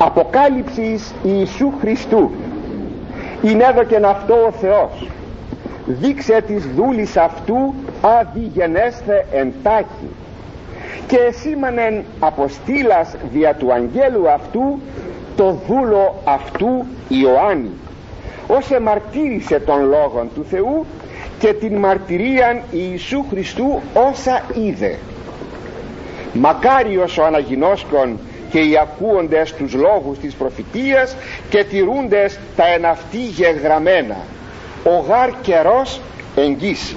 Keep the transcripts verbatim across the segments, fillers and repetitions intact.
αποκάλυψης Ιησού Χριστού. Είναι έδωκεν αυτό ο Θεός, δείξε της δούλης αυτού αδιγενέσθε εντάχει, και εσήμανεν αποστήλας δια του αγγέλου αυτού το δούλο αυτού Ιωάννη, ως εμαρτύρησε των λόγων του Θεού και την μαρτυρίαν Ιησού Χριστού όσα είδε. Μακάριος ο αναγινώσκων και οι ακούοντες τους λόγους της προφητείας και τηρούντες τα εν αυτοί γεγραμμένα, ο γάρ καιρός εγγύσει.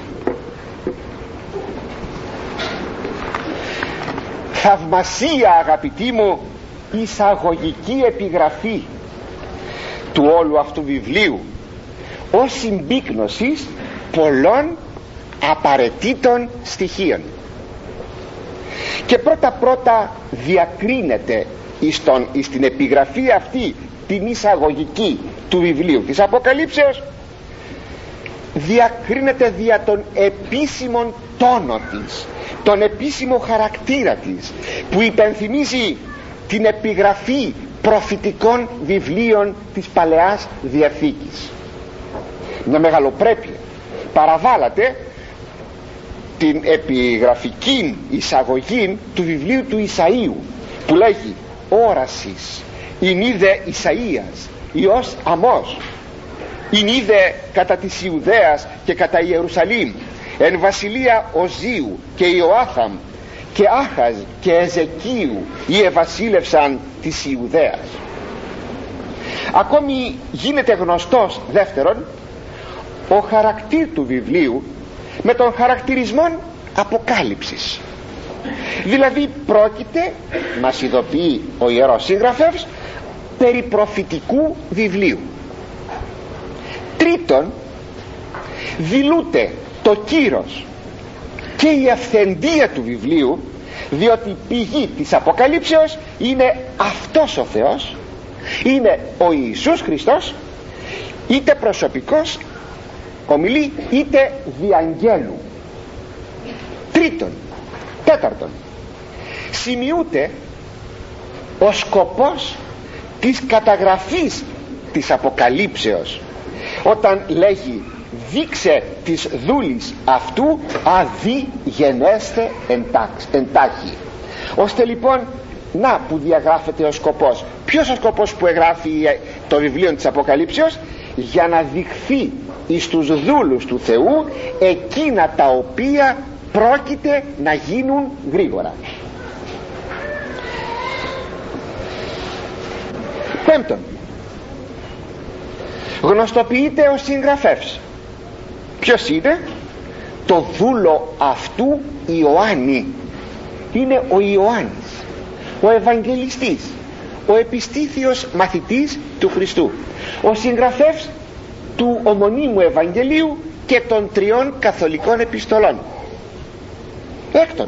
Θαυμασία, αγαπητοί μου, εισαγωγική επιγραφή του όλου αυτού βιβλίου, ως συμπίκνωσης πολλών απαραίτητων στοιχείων. Και πρώτα πρώτα διακρίνεται εις, τον, εις την επιγραφή αυτή την εισαγωγική του βιβλίου της Αποκαλύψεως, διακρίνεται δια των επίσημων τόνων της, τον επίσημο χαρακτήρα της, που υπενθυμίζει την επιγραφή προφητικών βιβλίων της Παλαιάς Διαθήκης. Μια μεγαλοπρέπεια. Παραβάλλατε την επιγραφική εισαγωγή του βιβλίου του Ισαΐου, που λέγει όρασης ειν είδε Ισαΐας Υιός Αμώς, ειν είδε κατά της Ιουδαίας και κατά Ιερουσαλήμ, εν βασιλεία Οζίου και Ιωάθαμ και Άχαζ και Εζεκίου, οι ευασίλευσαν της Ιουδαίας. Ακόμη γίνεται γνωστός δεύτερον ο χαρακτήρ του βιβλίου με τον χαρακτηρισμό αποκάλυψης. Δηλαδή πρόκειται, μας ειδοποιεί ο Ιερός Συγγραφεύς, περί προφητικού βιβλίου. Τρίτον, δηλούται το κύρος και η αυθεντία του βιβλίου, διότι η πηγή της Αποκαλύψεως είναι αυτός ο Θεός, είναι ο Ιησούς Χριστός, είτε προσωπικός ομιλεί είτε διαγγέλου. Τρίτον, τέταρτον, σημειούται ο σκοπός της καταγραφής της Αποκαλύψεως, όταν λέγει δείξε της δούλης αυτού αδιγενέσθε εντάχει. Ώστε λοιπόν, να που διαγράφεται ο σκοπός. Ποιος ο σκοπός που εγγράφει το βιβλίο της Αποκαλύψεως? Για να δειχθεί εις τους δούλους του Θεού εκείνα τα οποία πρόκειται να γίνουν γρήγορα. Πέμπτον, γνωστοποιείται ο συγγραφεύς. Ποιος είναι? Το δούλο αυτού Ιωάννη. Είναι ο Ιωάννης, ο Ευαγγελιστής, ο επιστήθιος μαθητής του Χριστού, ο συγγραφεύς του ομωνύμου Ευαγγελίου και των τριών καθολικών επιστολών. Έκτον,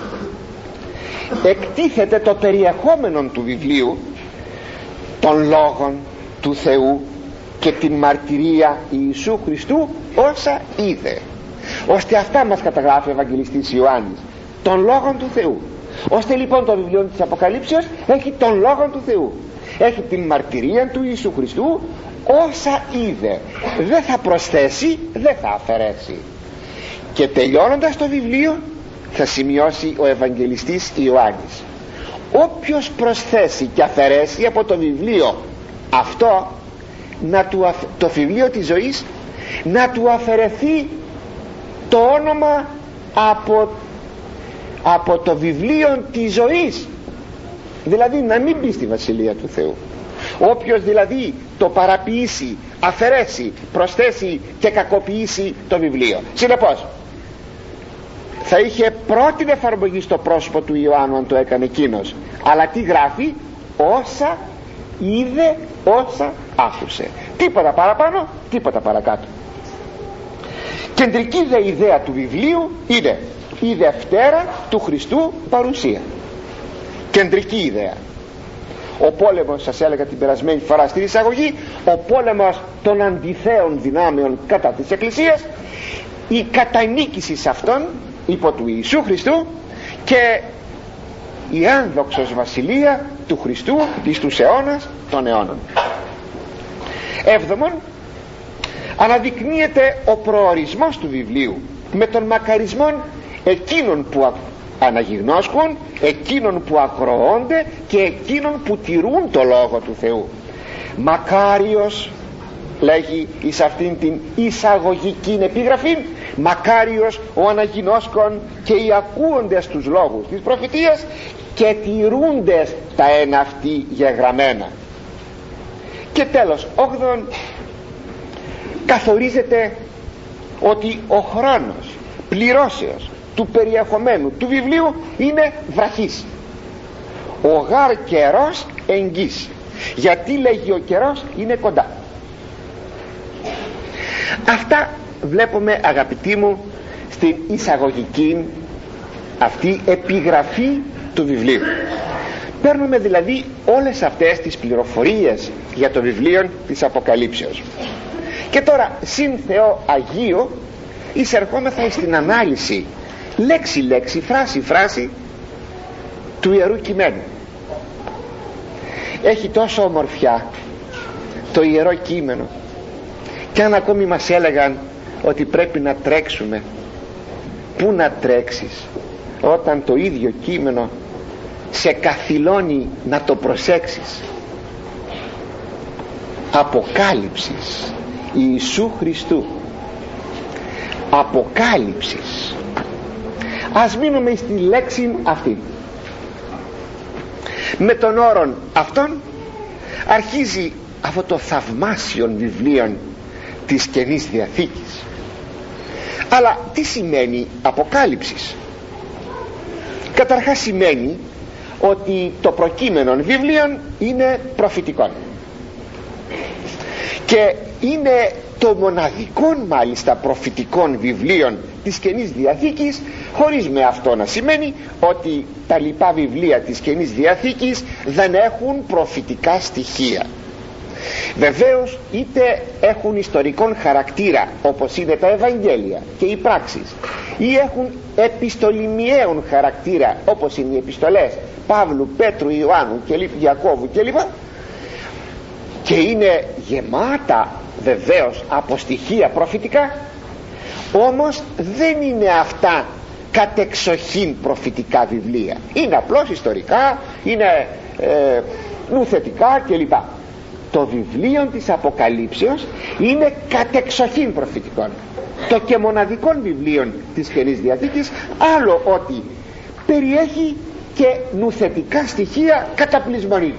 εκτίθεται το περιεχόμενο του βιβλίου των λόγων του Θεού και την μαρτυρία Ιησού Χριστού όσα είδε, ώστε αυτά μας καταγράφει ο Ευαγγελιστής Ιωάννης, των λόγων του Θεού. Ώστε λοιπόν το βιβλίο της Αποκαλύψεως έχει των λόγων του Θεού, έχει την μαρτυρία του Ιησού Χριστού όσα είδε. Δεν θα προσθέσει, δεν θα αφαιρέσει. Και τελειώνοντας το βιβλίο θα σημειώσει ο Ευαγγελιστής Ιωάννης, όποιος προσθέσει και αφαιρέσει από το βιβλίο αυτό, να του αφ... το βιβλίο της ζωής, να του αφαιρεθεί το όνομα από, από το βιβλίο της ζωής, δηλαδή να μην μπει στη Βασιλεία του Θεού. Όποιος δηλαδή το παραποιήσει, αφαιρέσει, προσθέσει και κακοποιήσει το βιβλίο, συνεπώς θα είχε πρώτη εφαρμογή στο πρόσωπο του Ιωάννου αν το έκανε εκείνος. Αλλά τι γράφει? Όσα είδε, όσα άκουσε. Τίποτα παραπάνω, τίποτα παρακάτω. Κεντρική δε ιδέα του βιβλίου είναι η Δευτέρα του Χριστού παρουσία. Κεντρική ιδέα. Ο πόλεμος, σας έλεγα την περασμένη φορά στην εισαγωγή, ο πόλεμος των αντιθέων δυνάμεων κατά της Εκκλησίας, η κατανίκηση σε αυτόν υπό του Ιησού Χριστού και η ένδοξος βασιλεία του Χριστού εις τους αιώνας των αιώνων. Έβδομον, αναδεικνύεται ο προορισμός του βιβλίου με τον μακαρισμό εκείνων που αναγιγνώσκουν, εκείνων που ακροώνται και εκείνων που τηρούν το Λόγο του Θεού. Μακάριος, λέγει εις αυτήν την εισαγωγική επίγραφη, μακάριος ο αναγινώσκων και οι ακούοντες τους λόγους της προφητείας και τηρούντες τα εν αυτοί γεγραμμένα. Και τέλος, όγδον, καθορίζεται ότι ο χρόνος πληρώσεως του περιεχομένου του βιβλίου είναι βραχής. Ο γάρ καιρός εγγύς. Γιατί λέγει ο καιρός είναι κοντά. Αυτά βλέπουμε, αγαπητοί μου, στην εισαγωγική αυτή επιγραφή του βιβλίου. Παίρνουμε δηλαδή όλες αυτές τις πληροφορίες για το βιβλίο της Αποκαλύψεως. Και τώρα, συν Θεό Αγίο, εισερχόμεθα στην ανάλυση λέξη λέξη, φράση φράση του Ιερού Κειμένου. Έχει τόσο ομορφιά το Ιερό Κείμενο, και αν ακόμη μας έλεγαν ότι πρέπει να τρέξουμε, πού να τρέξεις όταν το ίδιο κείμενο σε καθυλώνει να το προσέξεις. Αποκάλυψης Ιησού Χριστού, αποκάλυψης. Ας μείνουμε στη λέξη αυτή. Με τον όρον αυτόν αρχίζει αυτό το θαυμάσιο βιβλίο της Καινής Διαθήκης. Αλλά τι σημαίνει αποκάλυψης? Καταρχάς σημαίνει ότι το προκείμενο βιβλίο είναι προφητικό και είναι το μοναδικό μάλιστα προφητικών βιβλίων της Καινής Διαθήκης, χωρίς με αυτό να σημαίνει ότι τα λοιπά βιβλία της Καινής Διαθήκης δεν έχουν προφητικά στοιχεία. Βεβαίως είτε έχουν ιστορικόν χαρακτήρα, όπως είναι τα Ευαγγέλια και οι πράξεις, ή έχουν επιστολημιαίων χαρακτήρα, όπως είναι οι επιστολές Παύλου, Πέτρου, Ιωάννου και Ιακώβου κλπ, και είναι γεμάτα βεβαίως από στοιχεία προφητικά, όμως δεν είναι αυτά κατεξοχήν προφητικά βιβλία. Είναι απλώς ιστορικά, είναι ε, νουθετικά κλπ. Το βιβλίο της Αποκαλύψεως είναι κατεξοχήν προφητικό. Το και μοναδικό βιβλίο της Καινής Διαθήκης, άλλο ότι περιέχει και νουθετικά στοιχεία καταπλησμονή.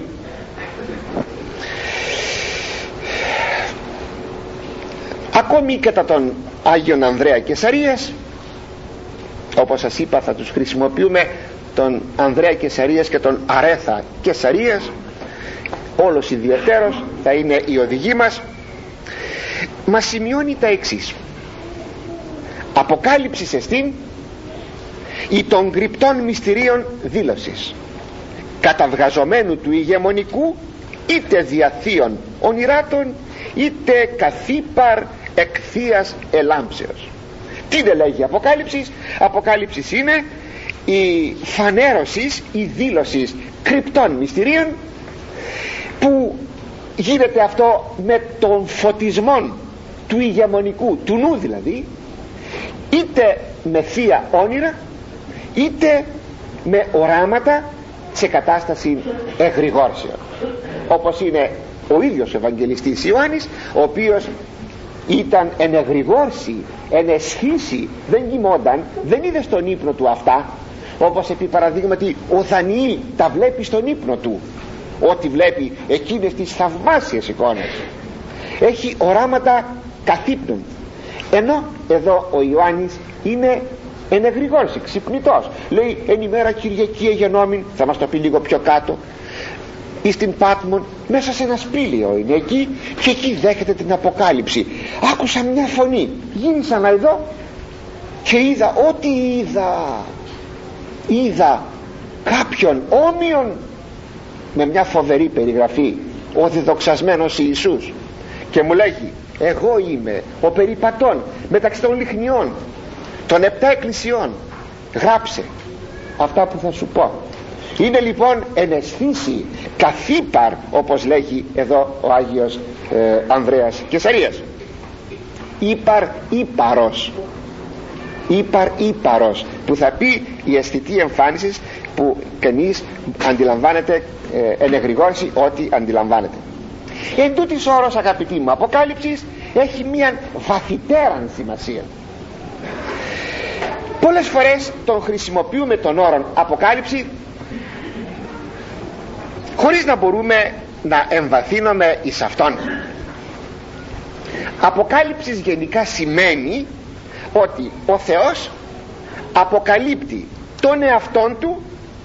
Ακόμη κατά τον Άγιον Ανδρέα Κεσαρίας, όπως σας είπα θα τους χρησιμοποιούμε τον Ανδρέα Κεσαρίας και τον Αρέθα Κεσαρίας, όλος ιδιαιτέρως θα είναι η οδηγή μας, μας σημειώνει τα εξής: αποκάλυψης εστίν ή των κρυπτών μυστηρίων δήλωσης, καταβγαζομένου του ηγεμονικού, είτε διαθείων ονειράτων, είτε καθήπαρ εκθείας ελάμψεως. Τι δεν λέγει αποκάλυψης? Αποκάλυψης είναι η φανέρωση, η δήλωση κρυπτών μυστηρίων, που γίνεται αυτό με τον φωτισμό του ηγεμονικού, του νου δηλαδή, είτε με θεία όνειρα, είτε με οράματα σε κατάσταση εγρηγόρσεων, όπως είναι ο ίδιος ο Ευαγγελιστής Ιωάννης, ο οποίος ήταν εν εγρηγόρση, εν εσχύση, δεν κοιμόταν, δεν είδε στον ύπνο του αυτά, όπως επί παραδείγματι ο Δανιήλ τα βλέπει στον ύπνο του, ότι βλέπει εκείνες τις θαυμάσιες εικόνες, έχει οράματα καθύπνων, ενώ εδώ ο Ιωάννης είναι εν εγρηγόρση, ξυπνητός. Λέει εν ημέρα Κυριακή εγενόμην, θα μας το πει λίγο πιο κάτω, ή στην Πάτμον, μέσα σε ένα σπήλαιο είναι εκεί, και εκεί δέχεται την αποκάλυψη. Άκουσα μια φωνή, γύρισα να δω και είδα ό,τι είδα είδα κάποιον όμοιον, με μια φοβερή περιγραφή, ο διδοξασμένος Ιησούς, και μου λέγει εγώ είμαι ο περιπατών μεταξύ των λιχνιών των επτά εκκλησιών, γράψε αυτά που θα σου πω Είναι λοιπόν εναισθήσει καθύπαρ, όπως λέγει εδώ ο Άγιος ε, Ανδρέας Κεσαρίας. Ύπαρ ύπαρος, ύπαρ ύπαρος, που θα πει η αισθητή εμφάνιση που κανείς αντιλαμβάνεται, ε, ενεγρηγόρηση ό,τι αντιλαμβάνεται. Εν τούτης όρος, αγαπητοί μου, αποκάλυψης έχει μια βαθυτέραν σημασία. Πολλές φορές τον χρησιμοποιούμε τον όρο αποκάλυψη χωρίς να μπορούμε να εμβαθύνουμε εις αυτόν. Αποκάλυψης γενικά σημαίνει ότι ο Θεός αποκαλύπτει τον εαυτόν του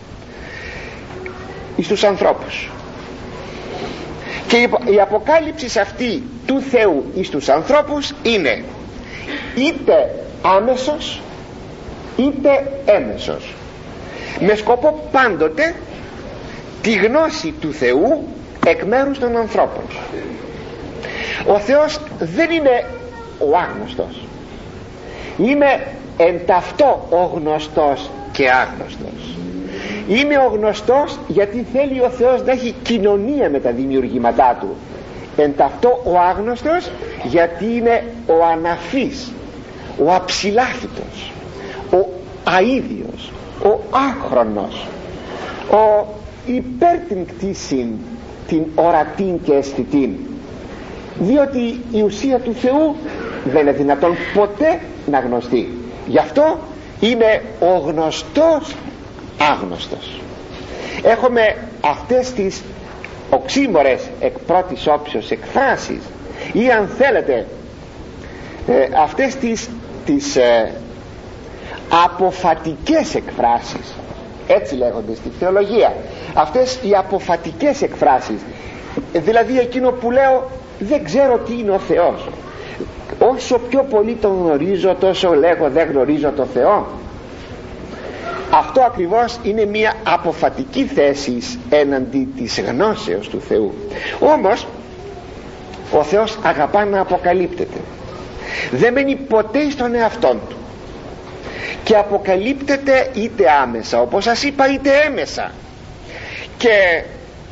εις τους ανθρώπους, και η αποκάλυψη αυτή του Θεού εις τους ανθρώπους είναι είτε άμεσος είτε έμεσος, με σκοπό πάντοτε τη γνώση του Θεού εκ μέρους των ανθρώπων. Ο Θεός δεν είναι ο άγνωστος, είναι εν ταυτό ο γνωστός και άγνωστος. Είναι ο γνωστός γιατί θέλει ο Θεός να έχει κοινωνία με τα δημιουργήματά του, εν ταυτό ο άγνωστος γιατί είναι ο αναφής, ο αψηλάφιτος, ο αίδιος, ο άχρονος, ο υπέρ την κτήσιν, την ορατήν και αισθητήν, διότι η ουσία του Θεού δεν είναι δυνατόν ποτέ να γνωστεί. Γι' αυτό είναι ο γνωστός άγνωστος. Έχουμε αυτές τις οξύμορες εκ πρώτης όψεως εκφράσεις, ή αν θέλετε ε, αυτές τις, τις ε, αποφατικές εκφράσεις, έτσι λέγονται στη θεολογία, αυτές οι αποφατικές εκφράσεις, δηλαδή εκείνο που λέω δεν ξέρω τι είναι ο Θεός, όσο πιο πολύ τον γνωρίζω τόσο λέγω δεν γνωρίζω το Θεό. Αυτό ακριβώς είναι μια αποφατική θέση έναντι της γνώσεως του Θεού. Όμως ο Θεός αγαπά να αποκαλύπτεται, δεν μένει ποτέ στον εαυτόν του, και αποκαλύπτεται είτε άμεσα όπως σας είπα είτε έμεσα, και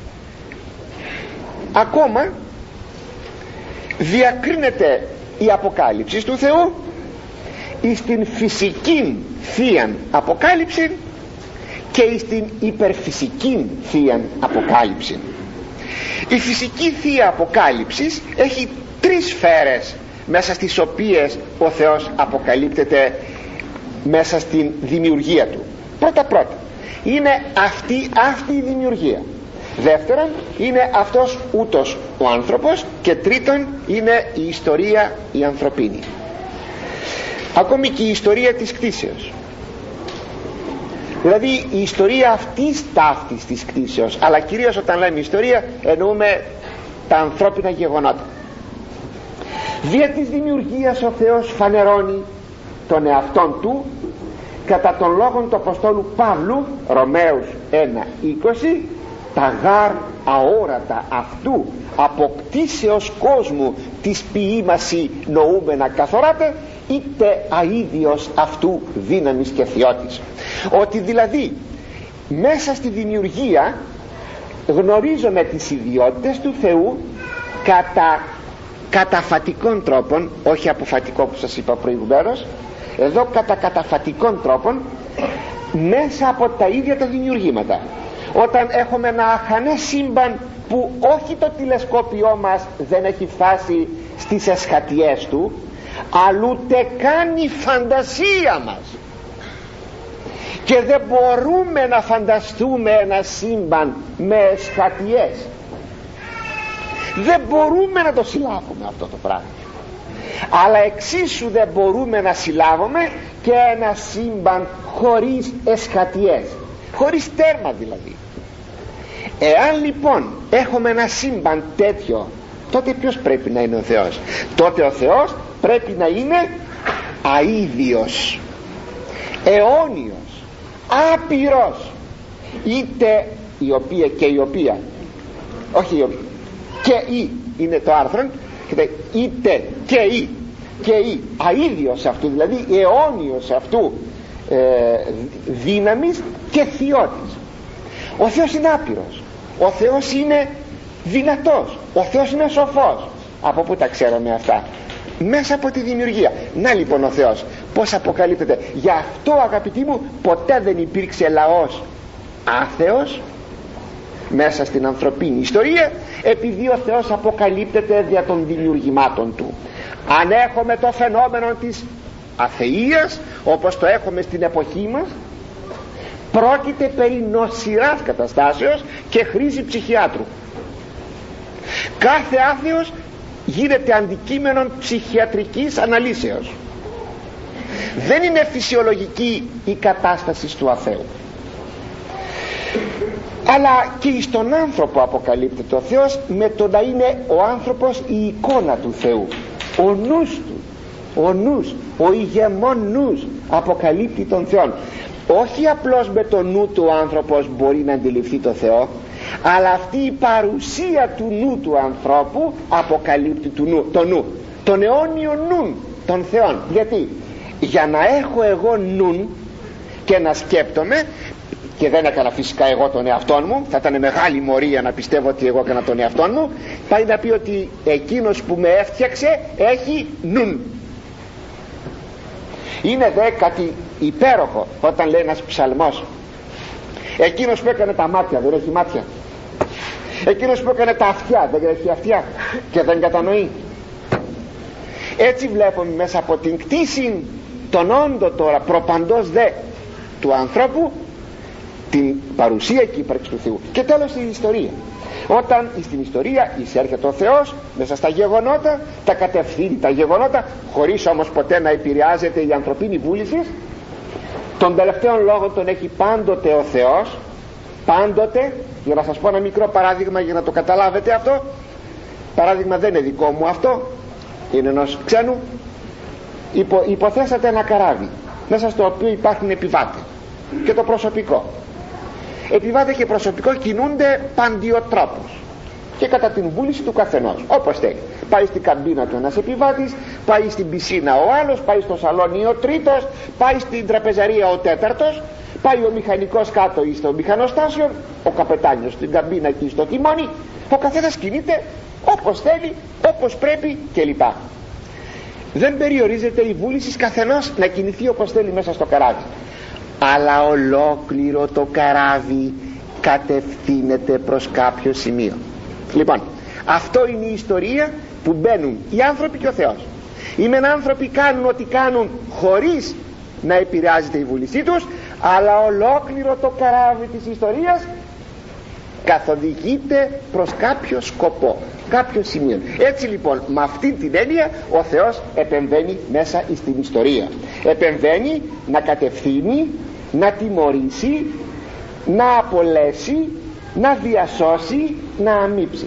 ακόμα διακρίνεται η αποκάλυψη του Θεού εις την φυσική θείαν αποκάλυψη και εις την υπερφυσική θείαν αποκάλυψη. Η φυσική θεία αποκάλυψη έχει τρεις σφαίρες μέσα στις οποίες ο Θεός αποκαλύπτεται μέσα στην δημιουργία του. Πρώτα πρώτα είναι αυτή, αυτή η δημιουργία. Δεύτερον είναι αυτός ούτως ο άνθρωπος, και τρίτον είναι η ιστορία η ανθρωπίνη, ακόμη και η ιστορία της κτήσεως, δηλαδή η ιστορία αυτής ταύτης της κτήσεως, αλλά κυρίως όταν λέμε ιστορία εννοούμε τα ανθρώπινα γεγονότα. Δια της δημιουργίας ο Θεός φανερώνει τον εαυτόν του κατά των λόγων του Αποστόλου Παύλου, Ρωμαίους ένα είκοσι, τα γάρ αόρατα αυτού αποκτήσεως κόσμου της ποιήμαση νοούμενα καθοράτε, είτε αίδιος αυτού δύναμης και θεότης. Ότι δηλαδή μέσα στη δημιουργία γνωρίζουμε τις ιδιότητες του Θεού κατά καταφατικών τρόπων, όχι αποφατικό που σας είπα προηγουμένως, εδώ κατά καταφατικών τρόπων, μέσα από τα ίδια τα δημιουργήματα. Όταν έχουμε ένα αχανές σύμπαν που όχι το τηλεσκόπιό μας δεν έχει φτάσει στις εσχατιές του, αλλά ούτε καν η φαντασία μας, και δεν μπορούμε να φανταστούμε ένα σύμπαν με εσχατιές, δεν μπορούμε να το συλλάβουμε αυτό το πράγμα, αλλά εξίσου δεν μπορούμε να συλλάβουμε και ένα σύμπαν χωρίς εσχατιές, χωρίς τέρμα δηλαδή. Εάν λοιπόν έχουμε ένα σύμπαν τέτοιο, τότε ποιος πρέπει να είναι ο Θεός? Τότε ο Θεός πρέπει να είναι αίδιος, αιώνιος, άπειρος, είτε η οποία και η οποία, όχι η οποία, και η είναι το άρθρο, είτε και η και η αίδιος αυτού, δηλαδή αιώνιος αυτού ε, δύναμης και θεότης. Ο Θεός είναι άπειρος, ο Θεός είναι δυνατός, ο Θεός είναι σοφός. Από πού τα ξέρουμε αυτά? Μέσα από τη δημιουργία. Να λοιπόν ο Θεός πως αποκαλύπτεται. Γι' αυτό αγαπητοί μου ποτέ δεν υπήρξε λαός άθεος μέσα στην ανθρωπίνη ιστορία, επειδή ο Θεός αποκαλύπτεται δια των δημιουργημάτων του. Αν έχουμε το φαινόμενο της αθείας όπως το έχουμε στην εποχή μας, πρόκειται περί νοσηράς καταστάσεως και χρήση ψυχιάτρου. Κάθε άθεος γίνεται αντικείμενο ψυχιατρικής αναλύσεως. Δεν είναι φυσιολογική η κατάσταση του αθέου, αλλά και στον άνθρωπο αποκαλύπτεται ο Θεός με το να είναι ο άνθρωπος η εικόνα του Θεού. Ο νους του, ο νους, ο ηγεμόν νους αποκαλύπτει τον Θεό. Όχι απλώς με το νου του ο άνθρωπος μπορεί να αντιληφθεί το Θεό, αλλά αυτή η παρουσία του νου του ανθρώπου αποκαλύπτει το νου, το νου, τον αιώνιο νου των Θεών. Γιατί? Για να έχω εγώ νου και να σκέπτομαι, και δεν έκανα φυσικά εγώ τον εαυτόν μου, θα ήταν μεγάλη μορία να πιστεύω ότι εγώ έκανα τον εαυτόν μου, πάει να πει ότι εκείνος που με έφτιαξε έχει νου. Είναι δε κάτι υπέροχο όταν λέει ένας ψαλμός, εκείνος που έκανε τα μάτια δεν έχει μάτια, εκείνος που έκανε τα αυτιά δεν έχει αυτιά και δεν κατανοεί? Έτσι βλέπουμε μέσα από την κτήση των όντων τώρα προπαντός δε του ανθρώπου την παρουσία και ύπαρξη του Θεού. Και τέλος η ιστορία. Όταν στην ιστορία εισέρχεται ο Θεός μέσα στα γεγονότα, τα κατευθύνει τα γεγονότα, χωρίς όμως ποτέ να επηρεάζεται η ανθρωπίνη βούληση. Τον τελευταίο λόγο τον έχει πάντοτε ο Θεός, πάντοτε. Για να σας πω ένα μικρό παράδειγμα για να το καταλάβετε αυτό. Παράδειγμα δεν είναι δικό μου αυτό, είναι ενός ξένου. Υπο, υποθέσατε ένα καράβι μέσα στο οποίο υπάρχουν επιβάτες και το προσωπικό. Επιβάτες και προσωπικό κινούνται παντιοτρόπως και κατά την βούληση του καθενός, όπως θέλει. Πάει στην καμπίνα του ένας επιβάτης, πάει στην πισίνα ο άλλος, πάει στο σαλόνι ο τρίτος, πάει στην τραπεζαρία ο τέταρτος, πάει ο μηχανικός κάτω ή στο μηχανοστάσιο, ο καπετάνιος στην καμπίνα εκεί στο τιμόνι. Ο καθένας κινείται όπως θέλει, όπως πρέπει κλπ. Δεν περιορίζεται η βούληση καθενός να κινηθεί όπως θέλει μέσα στο καράβι, αλλά ολόκληρο το καράβι κατευθύνεται προς κάποιο σημείο. Λοιπόν, αυτό είναι η ιστορία που μπαίνουν οι άνθρωποι και ο Θεός. Οι μεν άνθρωποι κάνουν ό,τι κάνουν χωρίς να επηρεάζεται η βούλησή τους, αλλά ολόκληρο το καράβι της ιστορίας καθοδηγείται προς κάποιο σκοπό, κάποιο σημείο. Έτσι λοιπόν με αυτή την έννοια ο Θεός επεμβαίνει μέσα στην ιστορία. Επεμβαίνει να κατευθύνει, να τιμωρήσει, να απολέσει, να διασώσει, να αμύψει.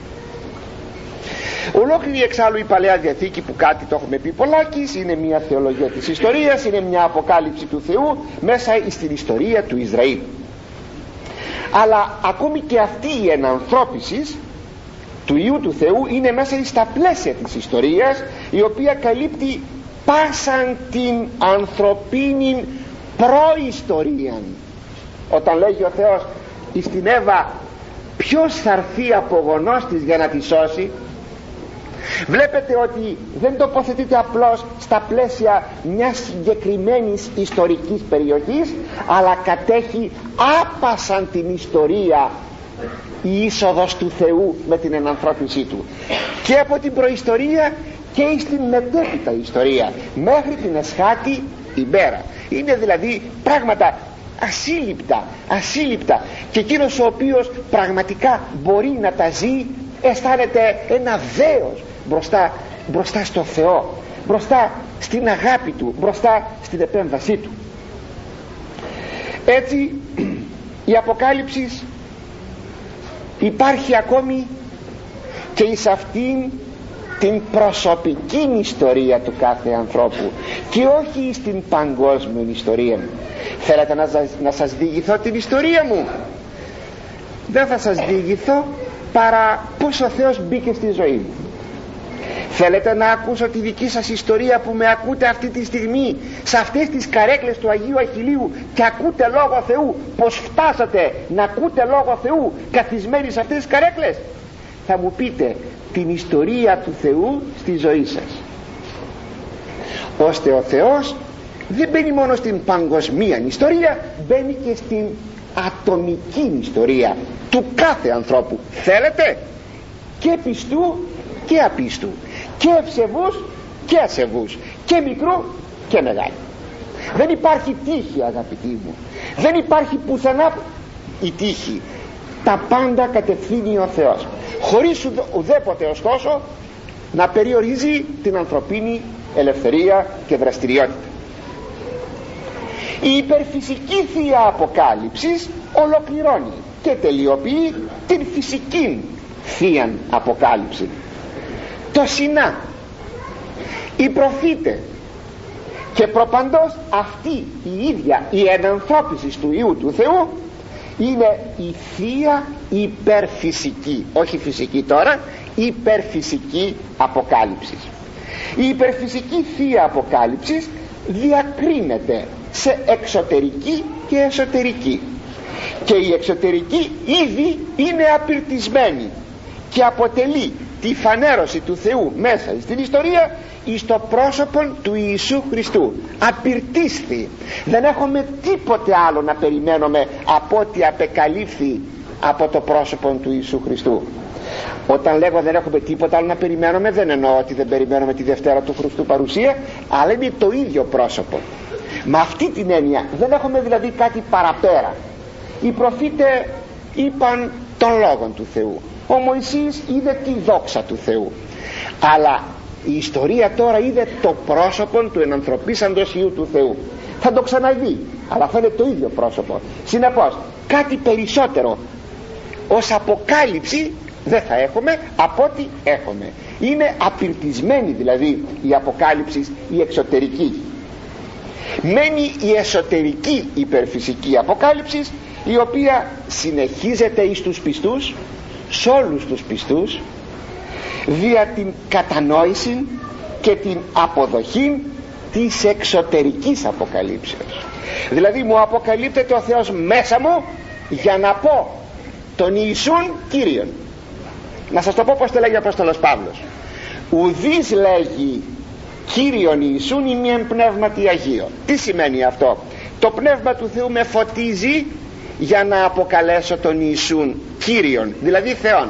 Ολόκληρη εξάλλου η Παλαιά Διαθήκη, που κάτι το έχουμε πει πολλάκις, είναι μια θεολογία της ιστορίας, είναι μια αποκάλυψη του Θεού μέσα στην ιστορία του Ισραήλ. Αλλά ακόμη και αυτή η ενανθρώπιση του Υιού του Θεού είναι μέσα στα πλαίσια της ιστορίας, η οποία καλύπτει πάσαν την ανθρωπίνη προϊστορία. Όταν λέγει ο Θεός στην Εύα ποιος θα έρθει από γονός της για να τη σώσει, βλέπετε ότι δεν τοποθετείται απλώς στα πλαίσια μιας συγκεκριμένης ιστορικής περιοχής, αλλά κατέχει άπασαν την ιστορία η είσοδος του Θεού με την ενανθρώπισή του, και από την προϊστορία και στην μετέπειτα ιστορία μέχρι την εσχάτη ημέρα. Είναι δηλαδή πράγματα ασύλληπτα, ασύλληπτα, και εκείνος ο οποίος πραγματικά μπορεί να τα ζει αισθάνεται ένα δέος μπροστά, μπροστά στο Θεό, μπροστά στην αγάπη του, μπροστά στην επέμβασή του. Έτσι η Αποκάλυψη υπάρχει ακόμη και εις αυτήν την προσωπική ιστορία του κάθε ανθρώπου και όχι στην παγκόσμια ιστορία. Θέλετε να σας, να σας διηγηθώ την ιστορία μου? Δεν θα σας διηγηθώ παρά πως ο Θεός μπήκε στη ζωή μου. Θέλετε να ακούσω τη δική σας ιστορία που με ακούτε αυτή τη στιγμή σε αυτές τις καρέκλες του Αγίου Αχιλλείου και ακούτε Λόγο Θεού? Πως φτάσατε να ακούτε Λόγο Θεού καθισμένοι σε αυτές τις καρέκλες? Θα μου πείτε την ιστορία του Θεού στη ζωή σας, ώστε ο Θεός δεν μπαίνει μόνο στην παγκοσμία ιστορία, μπαίνει και στην ατομική ιστορία του κάθε ανθρώπου. Θέλετε? Και πιστού και απίστου, και ευσεβούς και ασεβούς, και μικρού και μεγάλου. Δεν υπάρχει τύχη, αγαπητοί μου, δεν υπάρχει πουθενά η τύχη. Τα πάντα κατευθύνει ο Θεός, χωρίς ουδέποτε ωστόσο να περιορίζει την ανθρωπίνη ελευθερία και δραστηριότητα. Η υπερφυσική Θεία Αποκάλυψη ολοκληρώνει και τελειοποιεί την φυσική Θεία Αποκάλυψη. Το Σινά, οι προφήτες και προπαντός αυτή η ίδια η ενανθρώπιση του Υιού του Θεού είναι η Θεία υπερφυσική, όχι φυσική τώρα, υπερφυσική Αποκάλυψη. Η υπερφυσική Θεία Αποκάλυψη διακρίνεται σε εξωτερική και εσωτερική, και η εξωτερική ήδη είναι απειρτισμένη και αποτελεί τη φανέρωση του Θεού μέσα στην ιστορία εις το πρόσωπο του Ιησού Χριστού. Απειρτίστη, δεν έχουμε τίποτε άλλο να περιμένουμε από ό,τι απεκαλύφθη από το πρόσωπο του Ιησού Χριστού. Όταν λέγω δεν έχουμε τίποτα άλλο να περιμένουμε, δεν εννοώ ότι δεν περιμένουμε τη Δευτέρα του Χριστού παρουσία, αλλά είναι το ίδιο πρόσωπο. Με αυτή την έννοια δεν έχουμε δηλαδή κάτι παραπέρα. Οι προφήτες είπαν τον Λόγο του Θεού, ο Μωυσής είδε τη δόξα του Θεού, αλλά η ιστορία τώρα είδε το πρόσωπο του ενανθρωπίσαντος Υιού του Θεού. Θα το ξαναδεί, αλλά θα είναι το ίδιο πρόσωπο. Συνεπώς κάτι περισσότερο ως αποκάλυψη δεν θα έχουμε από ό,τι έχουμε. Είναι απειρτισμένη δηλαδή η αποκάλυψη η εξωτερική. Μένει η εσωτερική υπερφυσική αποκάλυψη, η οποία συνεχίζεται εις τους πιστούς, σε όλους τους πιστούς, δια την κατανόηση και την αποδοχή της εξωτερικής αποκαλύψεως. Δηλαδή μου αποκαλύπτεται ο Θεός μέσα μου για να πω τον Ιησούν Κύριον. Να σας το πω πως το λέγει ο Απόστολος Παύλος. Ουδείς λέγει Κύριον Ιησούν ημίεν πνεύματι Αγίο. Τι σημαίνει αυτό? Το Πνεύμα του Θεού με φωτίζει για να αποκαλέσω τον Ιησούν Κύριον, δηλαδή Θεόν.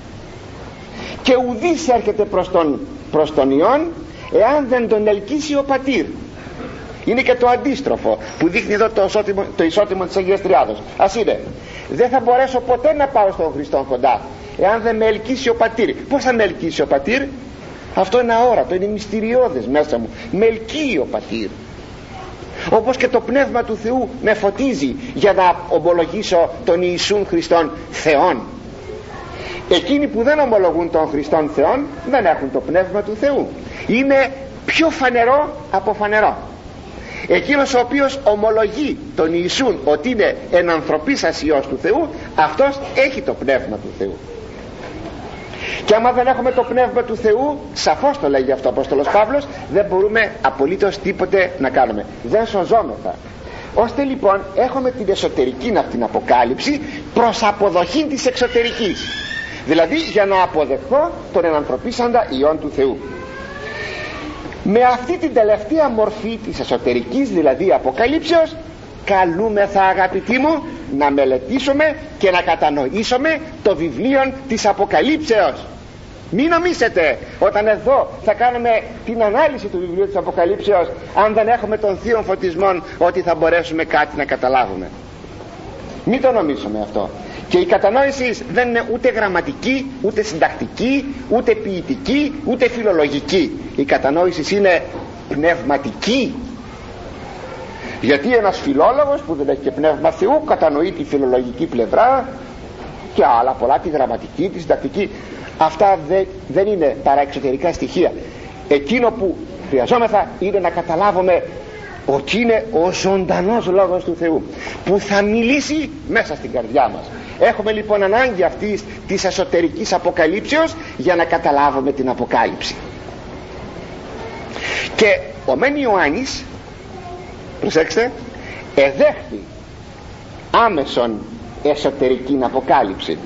Και ουδείς έρχεται προς τον, προς τον Υιόν εάν δεν τον ελκύσει ο Πατήρ. Είναι και το αντίστροφο που δείχνει εδώ το ισότιμο, το ισότιμο της Αγίας Τριάδος. Ας είναι, δεν θα μπορέσω ποτέ να πάω στον Χριστόν κοντά εάν δεν με ελκύσει ο Πατήρ. Πώς θα με ελκύσει ο Πατήρ? Αυτό είναι αόρατο, είναι μυστηριώδες μέσα μου. Με ελκύει ο Πατήρ. Όπως και το Πνεύμα του Θεού με φωτίζει για να ομολογήσω τον Ιησούν Χριστόν Θεόν. Εκείνοι που δεν ομολογούν τον Χριστόν Θεόν δεν έχουν το Πνεύμα του Θεού. Είναι πιο φανερό από φανερό. Εκείνος ο οποίος ομολογεί τον Ιησούν ότι είναι ενανθρωπίσας Υιός του Θεού, αυτός έχει το Πνεύμα του Θεού. Και άμα δεν έχουμε το Πνεύμα του Θεού, σαφώς το λέγει αυτό ο Απόστολος Παύλος, δεν μπορούμε απολύτως τίποτε να κάνουμε, δεν σωζόμεθα. Ώστε λοιπόν έχουμε την εσωτερική αυτήν αποκάλυψη προς αποδοχή της εξωτερικής, δηλαδή για να αποδεχθώ τον ενανθρωπίσαντα Υιόν του Θεού. Με αυτή την τελευταία μορφή της εσωτερικής δηλαδή αποκαλύψεως καλούμεθα, αγαπητοί μου, να μελετήσουμε και να κατανοήσουμε το βιβλίο της Αποκαλύψεως. Μην νομίσετε όταν εδώ θα κάνουμε την ανάλυση του βιβλίου της Αποκαλύψεως, αν δεν έχουμε τον θείο φωτισμό, ότι θα μπορέσουμε κάτι να καταλάβουμε. Μην το νομίσουμε αυτό. Και η κατανόηση δεν είναι ούτε γραμματική, ούτε συντακτική, ούτε ποιητική, ούτε φιλολογική. Η κατανόηση είναι πνευματική. Γιατί ένας φιλόλογος που δεν έχει και πνεύμα Θεού κατανοεί τη φιλολογική πλευρά και άλλα πολλά, τη γραμματική, τη συντακτική. Αυτά δε, δεν είναι παρά εξωτερικά στοιχεία. Εκείνο που χρειαζόμεθα είναι να καταλάβουμε ότι είναι ο ζωντανός Λόγος του Θεού που θα μιλήσει μέσα στην καρδιά μας. Έχουμε λοιπόν ανάγκη αυτής της εσωτερικής αποκαλύψεως για να καταλάβουμε την Αποκάλυψη. Και ο μεν Ιωάννης, προσέξτε, εδέχθη άμεσον εσωτερική αποκάλυψη,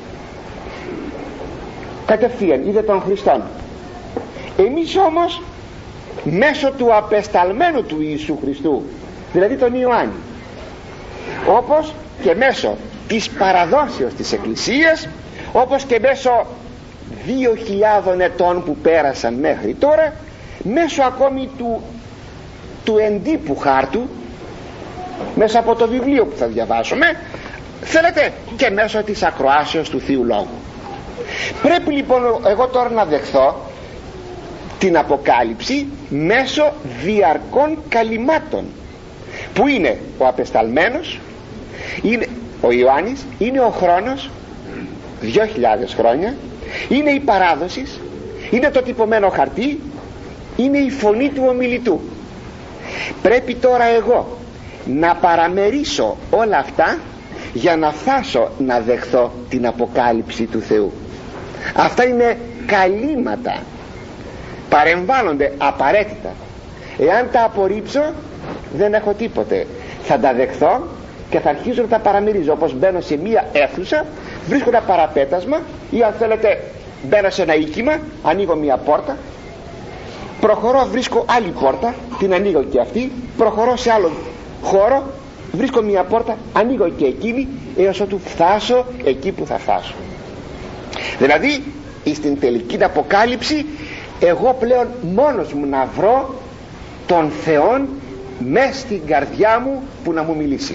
κατευθείαν είδε τον Χριστόν. Εμείς όμως μέσω του απεσταλμένου του Ιησού Χριστού, δηλαδή τον Ιωάννη, όπως και μέσω της παραδόσεως της Εκκλησίας, όπως και μέσω δύο χιλιάδων ετών που πέρασαν μέχρι τώρα, μέσω ακόμη του, του εντύπου χάρτου, μέσα από το βιβλίο που θα διαβάσουμε, θέλετε, και μέσω της ακροάσεως του Θείου Λόγου. Πρέπει λοιπόν εγώ τώρα να δεχθώ την Αποκάλυψη μέσω διαρκών καλυμάτων, που είναι ο απεσταλμένος, είναι ο Ιωάννης, είναι ο χρόνος, δύο χιλιάδες χρόνια, είναι η παράδοση, είναι το τυπωμένο χαρτί, είναι η φωνή του ομιλητού. Πρέπει τώρα εγώ να παραμερίσω όλα αυτά για να φτάσω να δεχθώ την Αποκάλυψη του Θεού. Αυτά είναι καλύματα, παρεμβάλλονται απαραίτητα. Εάν τα απορρίψω δεν έχω τίποτε. Θα τα δεχθώ και θα αρχίζω να τα παραμερίζω, όπως μπαίνω σε μία αίθουσα, βρίσκω ένα παραπέτασμα, ή αν θέλετε μπαίνω σε ένα οίκημα, ανοίγω μία πόρτα, προχωρώ, βρίσκω άλλη πόρτα, την ανοίγω και αυτή, προχωρώ σε άλλο χώρο, βρίσκω μία πόρτα, ανοίγω και εκείνη, έως ότου φτάσω εκεί που θα φτάσω. Δηλαδή στην τελική Αποκάλυψη εγώ πλέον μόνος μου να βρω τον Θεόν μες στην καρδιά μου που να μου μιλήσει.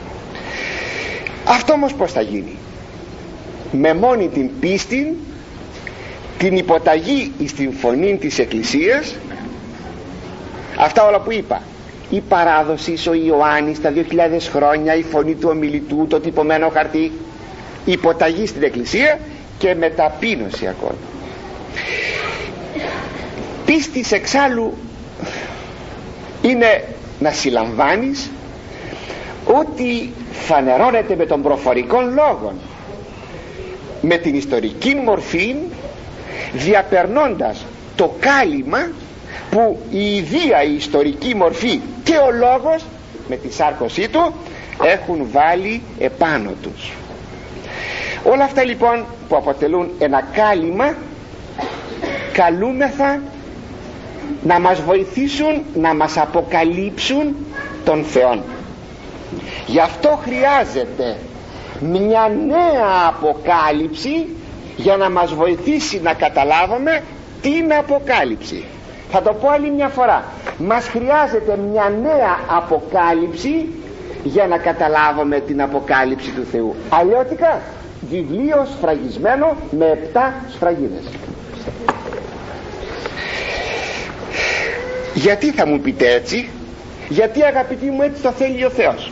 Αυτό όμως πως θα γίνει? Με μόνη την πίστη, την υποταγή στην φωνή της Εκκλησίας, αυτά όλα που είπα, η παράδοση, ο Ιωάννης, τα δύο χιλιάδες χρόνια, η φωνή του ομιλητού, το τυπωμένο χαρτί, η υποταγή στην Εκκλησία και μεταπείνωση ακόμη. Πίστης εξάλλου είναι να συλλαμβάνεις ότι φανερώνεται με τον προφορικό λόγο, με την ιστορική μορφή, διαπερνώντας το κάλυμα που η ιδία, η ιστορική μορφή και ο λόγος με τη σάρκωσή του έχουν βάλει επάνω τους. Όλα αυτά λοιπόν που αποτελούν ένα κάλυμα, καλούμεθα να μας βοηθήσουν να μας αποκαλύψουν τον Θεόν. Γι' αυτό χρειάζεται μια νέα αποκάλυψη για να μας βοηθήσει να καταλάβουμε την Αποκάλυψη. Θα το πω άλλη μια φορά, μας χρειάζεται μια νέα αποκάλυψη για να καταλάβουμε την Αποκάλυψη του Θεού. Αλλιώτικα βιβλίο σφραγισμένο με επτά σφραγίδες. Γιατί θα μου πείτε έτσι? Γιατί αγαπητοί μου έτσι το θέλει ο Θεός.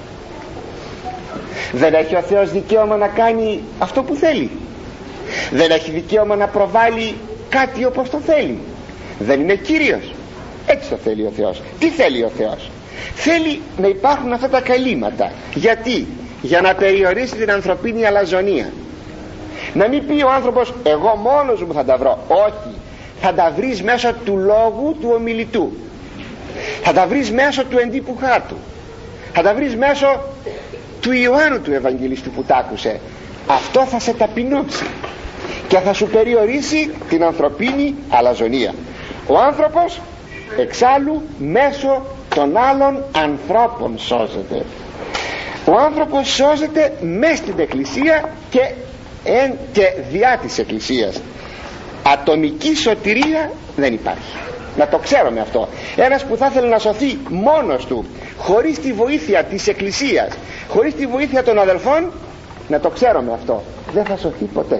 Δεν έχει ο Θεός δικαίωμα να κάνει αυτό που θέλει? Δεν έχει δικαίωμα να προβάλλει κάτι όπως το θέλει? Δεν είναι Κύριος? Έτσι το θέλει ο Θεός. Τι θέλει ο Θεός? Θέλει να υπάρχουν αυτά τα καλύματα. Γιατί? Για να περιορίσει την ανθρωπίνη αλαζονία. Να μην πει ο άνθρωπος εγώ μόνος μου θα τα βρω. Όχι, θα τα βρεις μέσω του λόγου του ομιλητού, θα τα βρεις μέσω του εντύπου χάρτου, θα τα βρεις μέσω του Ιωάννου του Ευαγγελιστού που τ' άκουσε. Αυτό θα σε ταπεινώσει και θα σου περιορίσει την ανθρωπίνη αλαζονία. Ο άνθρωπος εξάλλου μέσω των άλλων ανθρώπων σώζεται. Ο άνθρωπος σώζεται μέσα στην Εκκλησία και, εν, και διά της Εκκλησίας. Ατομική σωτηρία δεν υπάρχει. Να το ξέρουμε αυτό. Ένας που θα ήθελε να σωθεί μόνος του, χωρίς τη βοήθεια της Εκκλησίας, χωρίς τη βοήθεια των αδελφών, να το ξέρουμε αυτό, δεν θα σωθεί ποτέ.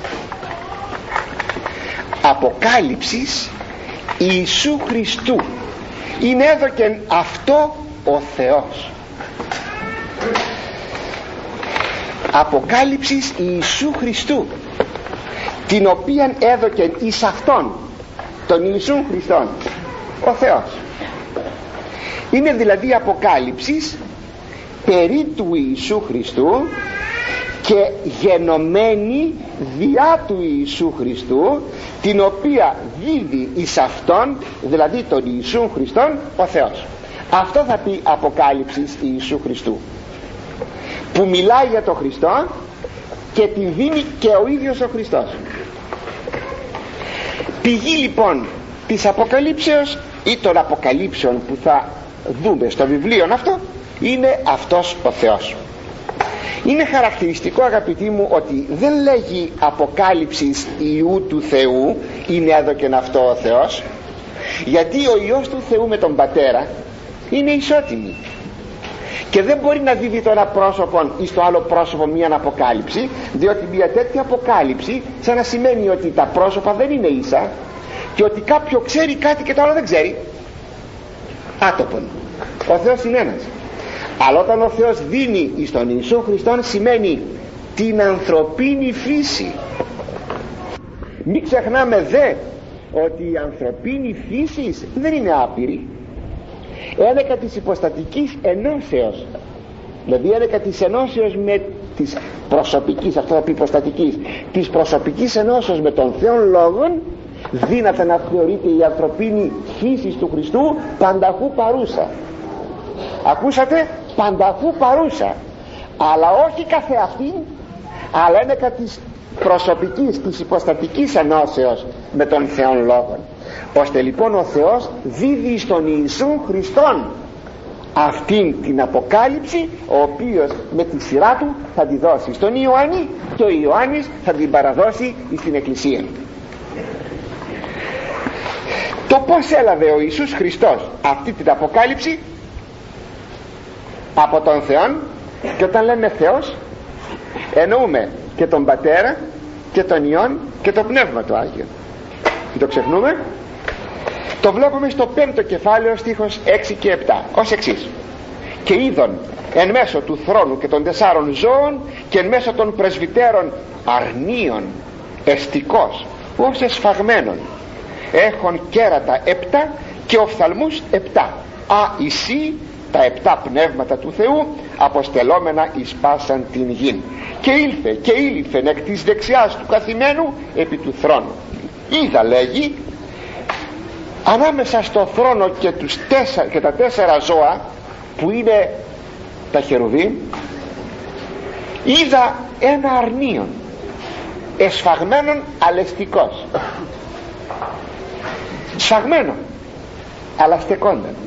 Αποκάλυψης Ιησού Χριστού. Είναι έδωκεν αυτό ο Θεός. Αποκάλυψης Ιησού Χριστού, την οποίαν έδωκεν εις αυτόν, τον Ιησού Χριστόν, ο Θεός. Είναι δηλαδή αποκάλυψης περί του Ιησού Χριστού και γενομένη διά του Ιησού Χριστού, την οποία δίδει εις Αυτόν, δηλαδή τον Ιησού Χριστόν, ο Θεός. Αυτό θα πει Αποκάλυψη Ιησού Χριστού, που μιλάει για τον Χριστό και την δίνει και ο ίδιος ο Χριστός. Πηγή λοιπόν της Αποκαλύψεως ή των Αποκαλύψεων που θα δούμε στο βιβλίο αυτό είναι αυτός ο Θεός. Είναι χαρακτηριστικό, αγαπητοί μου, ότι δεν λέγει Αποκάλυψης Υιού του Θεού, είναι εδώ και αυτό ο Θεός, γιατί ο Υιός του Θεού με τον Πατέρα είναι ισότιμοι και δεν μπορεί να δίδει το ένα πρόσωπο ή στο άλλο πρόσωπο μία αποκάλυψη, διότι μια τέτοια αποκάλυψη σαν να σημαίνει ότι τα πρόσωπα δεν είναι ίσα και ότι κάποιο ξέρει κάτι και το άλλο δεν ξέρει. Άτοπον. Ο Θεός είναι ένας. Αλλά όταν ο Θεός δίνει εις τον Ιησού Χριστόν, σημαίνει την ανθρωπίνη φύση. Μην ξεχνάμε δε ότι η ανθρωπίνη φύση δεν είναι άπειρη. Ένεκα της υποστατικής ενώσεως, δηλαδή ένεκα της ενώσεως με της προσωπικής, αυτό θα πει υποστατικής, της προσωπικής ενώσεως με τον Θεόν Λόγον, δύναται να θεωρείται η ανθρωπίνη φύση του Χριστού πανταχού παρούσα. Ακούσατε, πανταχού παρούσα, αλλά όχι καθεαυτήν, αλλά ένεκα της προσωπικής, της υποστατικής ενώσεως με τον Θεόν Λόγον, ώστε λοιπόν ο Θεός δίδει στον Ιησού Χριστόν αυτήν την αποκάλυψη, ο οποίος με τη σειρά του θα τη δώσει στον Ιωάννη και ο Ιωάννης θα την παραδώσει στην Εκκλησία. Το πως έλαβε ο Ιησούς Χριστός αυτή την αποκάλυψη από τον Θεό, και όταν λέμε Θεός εννοούμε και τον Πατέρα και τον Υιόν και το Πνεύμα το Άγιο. Μην το ξεχνούμε. Το βλέπουμε στο πέμπτο κεφάλαιο στίχος έξι και επτά ως εξής: και είδον εν μέσω του θρόνου και των τεσσάρων ζώων και εν μέσω των πρεσβυτέρων αρνίων εστικός ως εσφαγμένων, έχων κέρατα επτά και οφθαλμούς επτά, α εισί τα επτά πνεύματα του Θεού αποστελόμενα εις πάσαν την γην, και ήλθε και ήλυφεν εκ της δεξιάς του καθημένου επί του θρόνου. Είδα, λέγει, ανάμεσα στο θρόνο και, τους τέσσερα, και τα τέσσερα ζώα που είναι τα χερουβίμ, είδα ένα αρνίον εσφαγμένον αλεστικός, σφαγμένο αλλά στεκόνταν.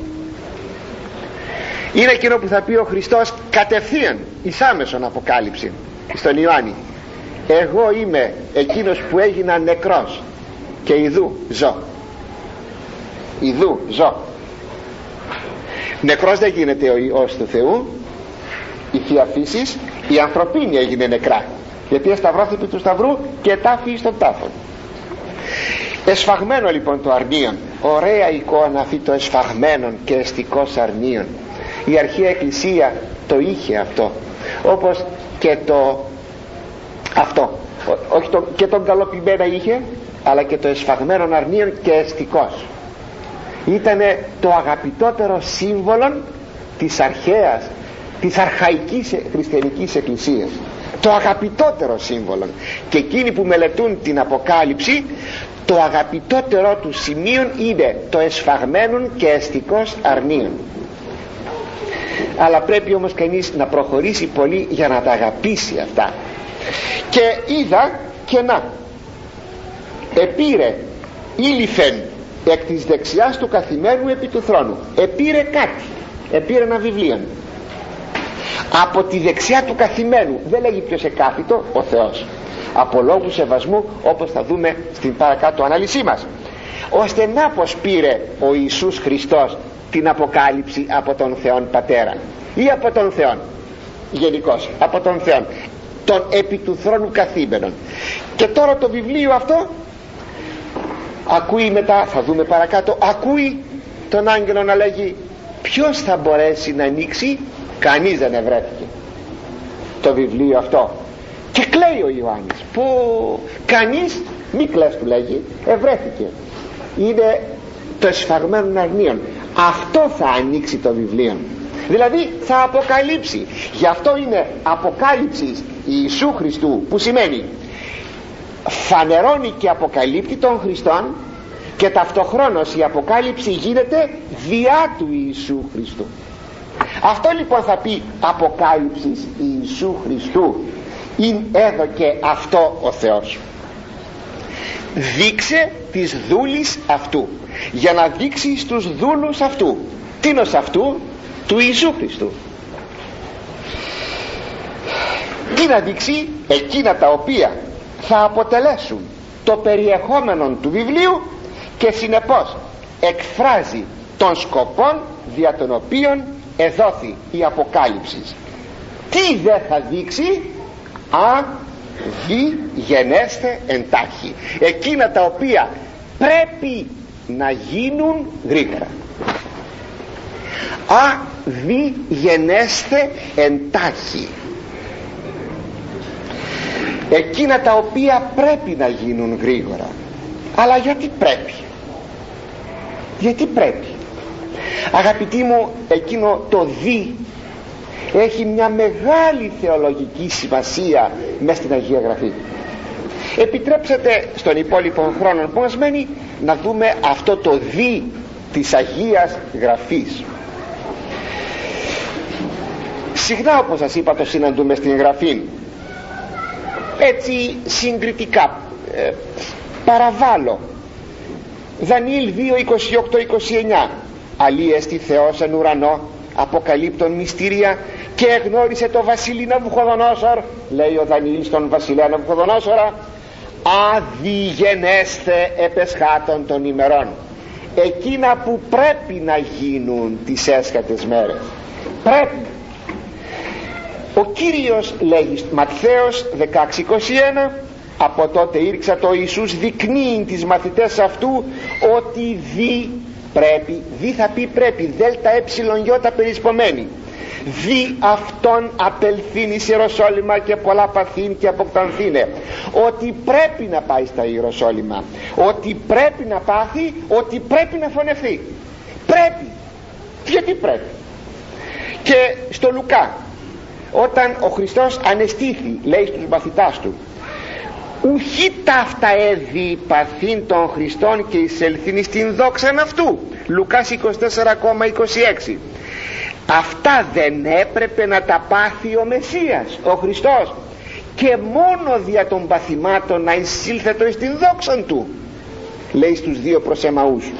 Είναι εκείνο που θα πει ο Χριστός κατευθείαν εις άμεσον αποκάλυψη στον Ιωάννη: εγώ είμαι εκείνος που έγινα νεκρός και ιδού ζω. Ιδού ζω. Νεκρός δεν γίνεται ο Υιός του Θεού, η Θεία Φύσης, η ανθρωπίνη έγινε νεκρά, γιατί εσταυρώθηκε του σταυρού και τάφη στον τάφο. Εσφαγμένο λοιπόν το αρνίον, ωραία εικόνα αυτή το εσφαγμένον και εστικός αρνίον. Η αρχαία Εκκλησία το είχε αυτό, όπως και το αυτό, όχι το, και τον καλοποιημένα είχε, αλλά και το εσφαγμένον αρνίον και εστικός. Ήτανε το αγαπητότερο σύμβολο της αρχαίας, της αρχαϊκής χριστιανικής εκκλησίας, το αγαπητότερο σύμβολο. Και εκείνοι που μελετούν την Αποκάλυψη, το αγαπητότερο του σημείο είναι το εσφαγμένον και εστικός αρνίον. Αλλά πρέπει όμως κανείς να προχωρήσει πολύ για να τα αγαπήσει αυτά. Και είδα και να επήρε ήλυφεν εκ της δεξιάς του καθημένου επί του θρόνου. Επήρε κάτι, επήρε ένα βιβλίο από τη δεξιά του καθημένου. Δεν λέγει ποιος εκάθιτο, ο Θεός, από λόγου σεβασμού, όπως θα δούμε στην παρακάτω ανάλυση μας. Ώστε να πως πήρε ο Ιησούς Χριστός την Αποκάλυψη από τον Θεόν Πατέρα ή από τον Θεόν γενικώς, από τον Θεόν τον επί του θρόνου καθήμενον. Και τώρα το βιβλίο αυτό ακούει, μετά θα δούμε παρακάτω, ακούει τον άγγελο να λέγει ποιος θα μπορέσει να ανοίξει. Κανείς δεν ευρέθηκε το βιβλίο αυτό. Και κλαίει ο Ιωάννης, που κανείς, μη κλαις του λέγει, ευρέθηκε. Είναι το εσφαγμένο αρνίον. Αυτό θα ανοίξει το βιβλίο, δηλαδή θα αποκαλύψει. Γι' αυτό είναι Αποκάλυψης Ιησού Χριστού, που σημαίνει φανερώνει και αποκαλύπτει τον Χριστόν, και ταυτοχρόνως η αποκάλυψη γίνεται διά του Ιησού Χριστού. Αυτό λοιπόν θα πει αποκάλυψης Ιησού Χριστού. Είναι εδώ και αυτό ο Θεός. Δείξε τις δούλης αυτού, για να δείξει στους δούλους αυτού. Τίνος αυτού? Του Ιησού Χριστού. Τι να δείξει? Εκείνα τα οποία θα αποτελέσουν το περιεχόμενο του βιβλίου και συνεπώς εκφράζει των σκοπών δια των οποίων εδόθη η αποκάλυψη. Τι δεν θα δείξει? Α δι γενέστε εντάχει. Εκείνα τα οποία πρέπει να γίνουν γρήγορα. Α δι γενέστε εντάχει. Εκείνα τα οποία πρέπει να γίνουν γρήγορα. Αλλά γιατί πρέπει? Γιατί πρέπει? Αγαπητοί μου, εκείνο το δι έχει μια μεγάλη θεολογική σημασία μέσα στην Αγία Γραφή. Επιτρέψτε στον υπόλοιπο χρόνο που μας μένει να δούμε αυτό το δι της Αγίας Γραφής. Συχνά, όπως σας είπα, το συναντούμε στην Γραφή έτσι συγκριτικά, ε, παραβάλλω. Δανιήλ δύο είκοσι οκτώ είκοσι εννιά. Αλλή εστι Θεός εν ουρανό, αποκαλύπτων μυστήρια, και εγνώρισε το βασίλη Ναβουχοδονόσορ, λέει ο Δανιήλ στον βασιλέα Ναβουχοδονόσορα, αδιγενέστε επεσχάτων των ημερών. Εκείνα που πρέπει να γίνουν τις έσχατες μέρες. Πρέπει. Ο Κύριος λέγει Ματθαίος δεκαέξι είκοσι ένα, από τότε ήρξα το Ιησούς δεικνύει τις μαθητές αυτού ότι δι πρέπει, δι θα πει πρέπει, δέλτα έψιλον γιώτα περισπομένη, δι αυτόν απελθήν εις Ιεροσόλυμα και πολλά παθήν και αποκτανθήνε. Ότι πρέπει να πάει στα Ιεροσόλυμα, ότι πρέπει να πάθει, ότι πρέπει να φωνευτεί. Πρέπει. Γιατί πρέπει? Και στο Λουκά, όταν ο Χριστός ανεστήθη, λέει στους μαθητάς του, ουχή ταύτα έδι παθήν των Χριστών και εισελθήν στην δόξαν αυτού. Λουκάς είκοσι τέσσερα είκοσι έξι. Αυτά δεν έπρεπε να τα πάθει ο Μεσσίας, ο Χριστός, και μόνο δια των παθημάτων να εισήλθετο στην δόξαν του, λέει στους δύο προς Εμαούς.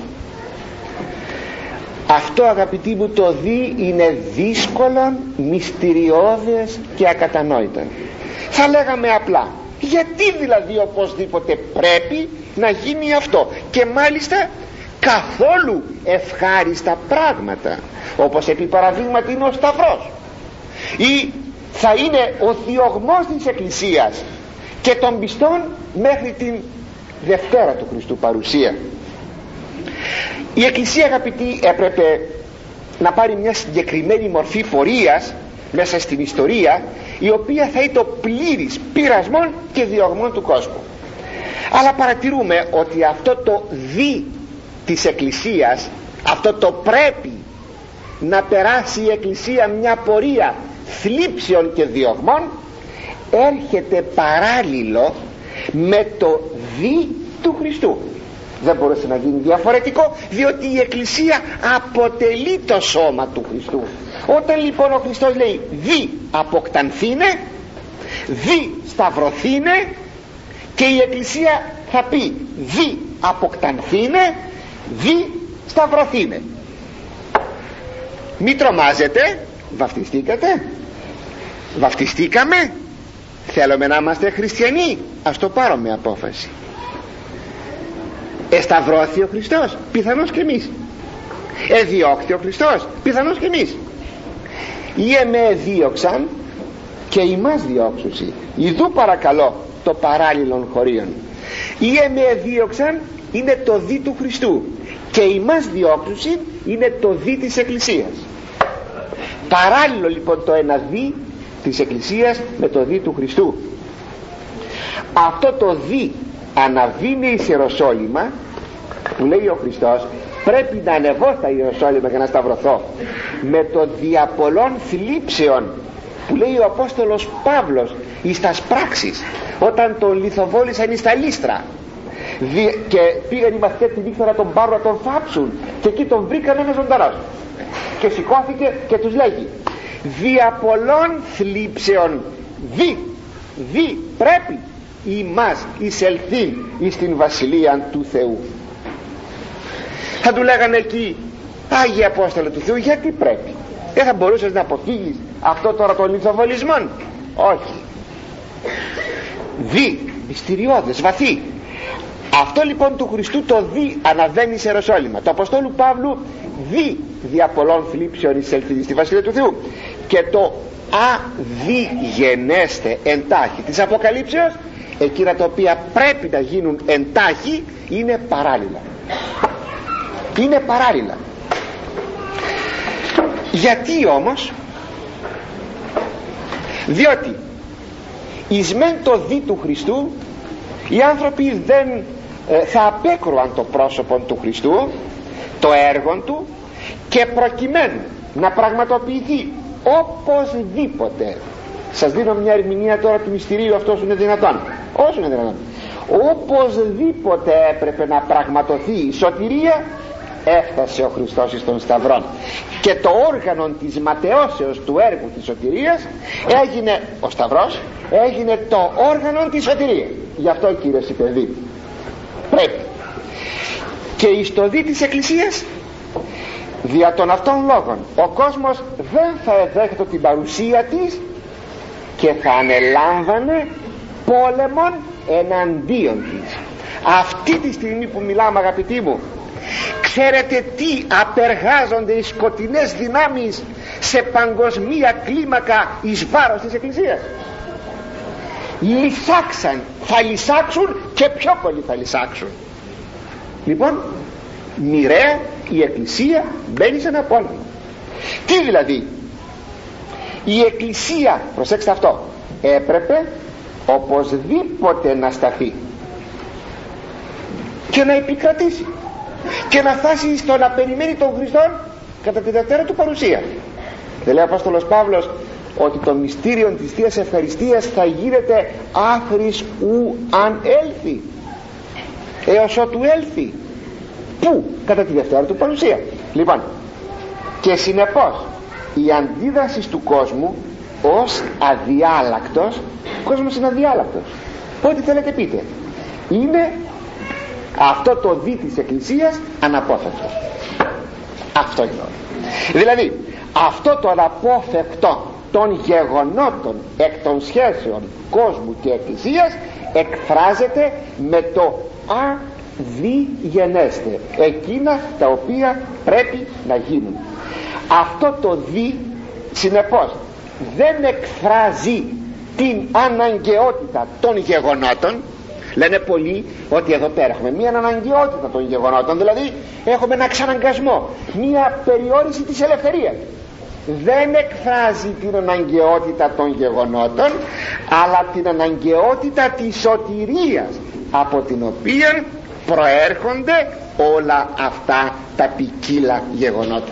Αυτό, αγαπητοί μου, το δι είναι δύσκολο, μυστηριώδες και ακατανόητο. Θα λέγαμε απλά, γιατί δηλαδή οπωσδήποτε πρέπει να γίνει αυτό, και μάλιστα καθόλου ευχάριστα πράγματα, όπως επί παραδείγματι είναι ο Σταυρός, ή θα είναι ο διωγμός της Εκκλησίας και των πιστών μέχρι την Δευτέρα του Χριστού παρουσία. Η Εκκλησία, αγαπητοί, έπρεπε να πάρει μια συγκεκριμένη μορφή πορείας μέσα στην ιστορία, η οποία θα είναι το πλήρης πειρασμών και διωγμών του κόσμου. Αλλά παρατηρούμε ότι αυτό το δι της Εκκλησίας, αυτό το πρέπει να περάσει η Εκκλησία μια πορεία θλίψεων και διωγμών, έρχεται παράλληλο με το δι του Χριστού. Δεν μπορούσε να γίνει διαφορετικό, διότι η Εκκλησία αποτελεί το σώμα του Χριστού. Όταν λοιπόν ο Χριστός λέει δι αποκτανθήνε, δι σταυρωθήνε, και η Εκκλησία θα πει δι αποκτανθήνε, δι σταυρωθήνε. Μη τρομάζετε. Βαφτιστήκατε? Βαφτιστήκαμε? Θέλουμε να είμαστε χριστιανοί? Ας το πάρουμε απόφαση. Εσταυρώθη ο Χριστός? Πιθανώς και εμείς. Εδιώκθη ο Χριστός? Πιθανώς και εμείς. Ή εμέ δίωξαν και ημάς διώξουσι. Ιδού παρακαλώ το παράλληλον χωρίων. Ή εμέ δίωξαν είναι το δι του Χριστού, και ημάς διώξουσι είναι το δι της Εκκλησίας. Παράλληλο λοιπόν το ένα δι της Εκκλησίας με το δι του Χριστού. Αυτό το δι αναβήνει εις Ιεροσόλυμα, που λέει ο Χριστός πρέπει να ανεβώ στα Ιεροσόλυμα για να σταυρωθώ, με το δια πολλών θλίψεων, που λέει ο Απόστολος Παύλος εις τας πράξεις, όταν τον λιθοβόλησαν εις τα Λύστρα και πήγαν οι μαθητές τη νύχτα να τον πάρουν να τον φάψουν, και εκεί τον βρήκαν ένα ζωντανός, και σηκώθηκε και τους λέγει: δια πολλών θλίψεων δι, δι πρέπει ημάς εισελθήν εις την βασιλεία του Θεού. Θα του λέγανε εκεί: Άγιε Απόστολε του Θεού, γιατί πρέπει? Δεν θα μπορούσες να αποφύγεις αυτό τώρα των λιθοβολισμών? Όχι. Δι, μυστηριώδες, βαθύ. Αυτό λοιπόν του Χριστού το δι αναβαίνει σε Ιεροσόλυμα. Το Αποστόλου Παύλου δι δια πολλών θλίψεων εισελθήν στη βασιλεία του Θεού. Και το αδιγενέστε εντάχει της Αποκαλύψεως, εκείνα τα οποία πρέπει να γίνουν εντάχει, είναι παράλληλα. Είναι παράλληλα. Γιατί όμως? Διότι εις μεν το δι του Χριστού, οι άνθρωποι δεν ε, θα απέκρουαν το πρόσωπο του Χριστού, το έργο του, και προκειμένου να πραγματοποιηθεί οπωσδήποτε, σας δίνω μια ερμηνεία τώρα του μυστηρίου, αυτό σου είναι δυνατόν, όσο είναι δυνατόν, οπωσδήποτε έπρεπε να πραγματοθεί η σωτηρία, έφτασε ο Χριστός εις τον Σταυρόν, και το όργανο της ματαιώσεως του έργου της σωτηρίας έγινε, ο Σταυρός έγινε το όργανο της σωτηρίας. Γι' αυτό, κύριε Σιπεδί, πρέπει. Και εις το δι της Εκκλησίας, δια των αυτών λόγων, ο κόσμος δεν θα εδέχεται την παρουσία της και θα ανελάμβανε πόλεμον εναντίον της. Αυτή τη στιγμή που μιλάμε, αγαπητοί μου, ξέρετε τι απεργάζονται οι σκοτεινές δυνάμεις σε παγκοσμία κλίμακα εις βάρος της Εκκλησίας? Λυσάξαν, θα λυσάξουν και πιο πολύ θα λυσάξουν. Λοιπόν, μοιραία η Εκκλησία μπαίνει σε ένα πόλεμο. Τι δηλαδή? Η Εκκλησία, προσέξτε αυτό, έπρεπε οπωσδήποτε να σταθεί και να επικρατήσει και να φτάσει στο να περιμένει τον Χριστό κατά τη δευτέρα του παρουσία. Δεν λέει ο Απόστολος Παύλος ότι το μυστήριο της Θείας Ευχαριστίας θα γίνεται άχρης ου αν έλθει, έως ότου έλθει? Πού? Κατά τη δευτέρα του παρουσία. Λοιπόν, και συνεπώς η αντίδραση του κόσμου ως αδιάλακτος, ο κόσμος είναι αδιάλακτος, ό,τι θέλετε πείτε, είναι αυτό το δι της Εκκλησίας αναπόφευκτο. Αυτό είναι. Δηλαδή αυτό το αναπόφευκτο των γεγονότων εκ των σχέσεων κόσμου και Εκκλησίας εκφράζεται με το αδιγενέστε, εκείνα τα οποία πρέπει να γίνουν. Αυτό το δι συνεπώς δεν εκφράζει την αναγκαιότητα των γεγονότων. Λένε πολλοί ότι εδώ πέρα έχουμε μία αναγκαιότητα των γεγονότων, δηλαδή έχουμε ένα εξαναγκασμό, μία περιόριση της ελευθερίας. Δεν εκφράζει την αναγκαιότητα των γεγονότων, αλλά την αναγκαιότητα της σωτηρίας, από την οποία προέρχονται όλα αυτά τα ποικίλα γεγονότα.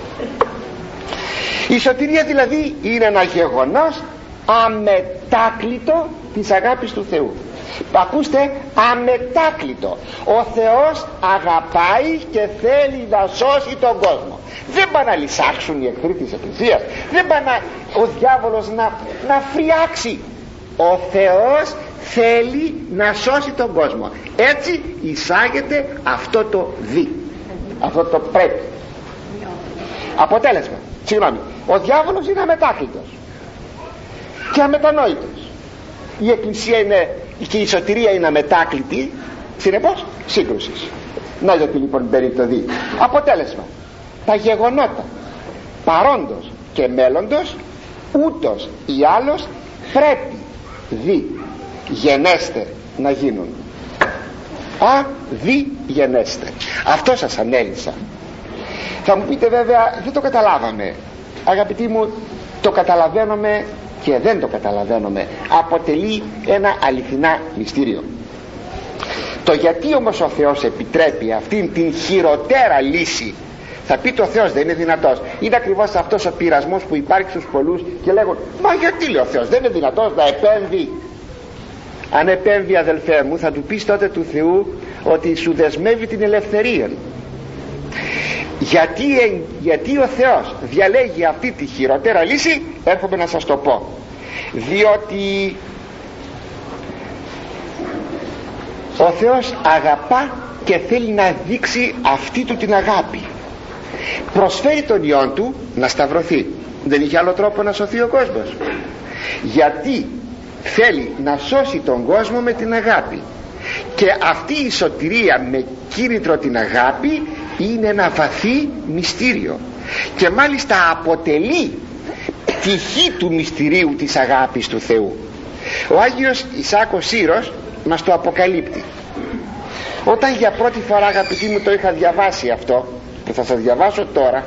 Η σωτηρία δηλαδή είναι ένα γεγονός αμετάκλητο της αγάπης του Θεού. Ακούστε, αμετάκλητο. Ο Θεός αγαπάει και θέλει να σώσει τον κόσμο. Δεν πάνε να λυσάξουν οι εχθροί της Εκκλησίας, δεν πάνε ο διάβολος να, να φριάξει. Ο Θεός θέλει να σώσει τον κόσμο. Έτσι εισάγεται αυτό το δι, αυτό το πρέπει. Αποτέλεσμα, συγγνώμη, ο διάβολος είναι αμετάκλητος και αμετανόητος. Η Εκκλησία είναι, και η σωτηρία είναι αμετάκλητη, συνεπώς σύγκρουσης. Να γιατί λοιπόν μπαίνει το δι. Αποτέλεσμα, τα γεγονότα παρόντος και μέλλοντος ούτως ή άλλως πρέπει δι γενέστε να γίνουν. Α, δι γενέστε. Αυτό σας ανέλησα. Θα μου πείτε βέβαια, δεν το καταλάβαμε. Αγαπητοί μου, το καταλαβαίνουμε και δεν το καταλαβαίνουμε. Αποτελεί ένα αληθινά μυστήριο. Το γιατί όμως ο Θεός επιτρέπει αυτήν την χειροτέρα λύση Θα πει το Θεός δεν είναι δυνατός. Είναι ακριβώς αυτός ο πειρασμός που υπάρχει στους πολλούς και λέγουν, μα γιατί λέει ο Θεός δεν είναι δυνατός να επέμβει? Αν επέμβει, αδελφέ μου, θα του πεις τότε του Θεού ότι σου δεσμεύει την ελευθερία. Γιατί, γιατί ο Θεός διαλέγει αυτή τη χειροτέρα λύση? Έρχομαι να σας το πω. Διότι ο Θεός αγαπά και θέλει να δείξει αυτή του την αγάπη. Προσφέρει τον Υιόν του να σταυρωθεί. Δεν είχε άλλο τρόπο να σωθεί ο κόσμος. Γιατί θέλει να σώσει τον κόσμο με την αγάπη. Και αυτή η σωτηρία με κίνητρο την αγάπη είναι ένα βαθύ μυστήριο. Και μάλιστα αποτελεί πτυχή του μυστηρίου της αγάπης του Θεού. Ο Άγιος Ισάκος Σύρος μας το αποκαλύπτει. Όταν για πρώτη φορά, αγαπητοί μου, το είχα διαβάσει αυτό που θα σας διαβάσω τώρα,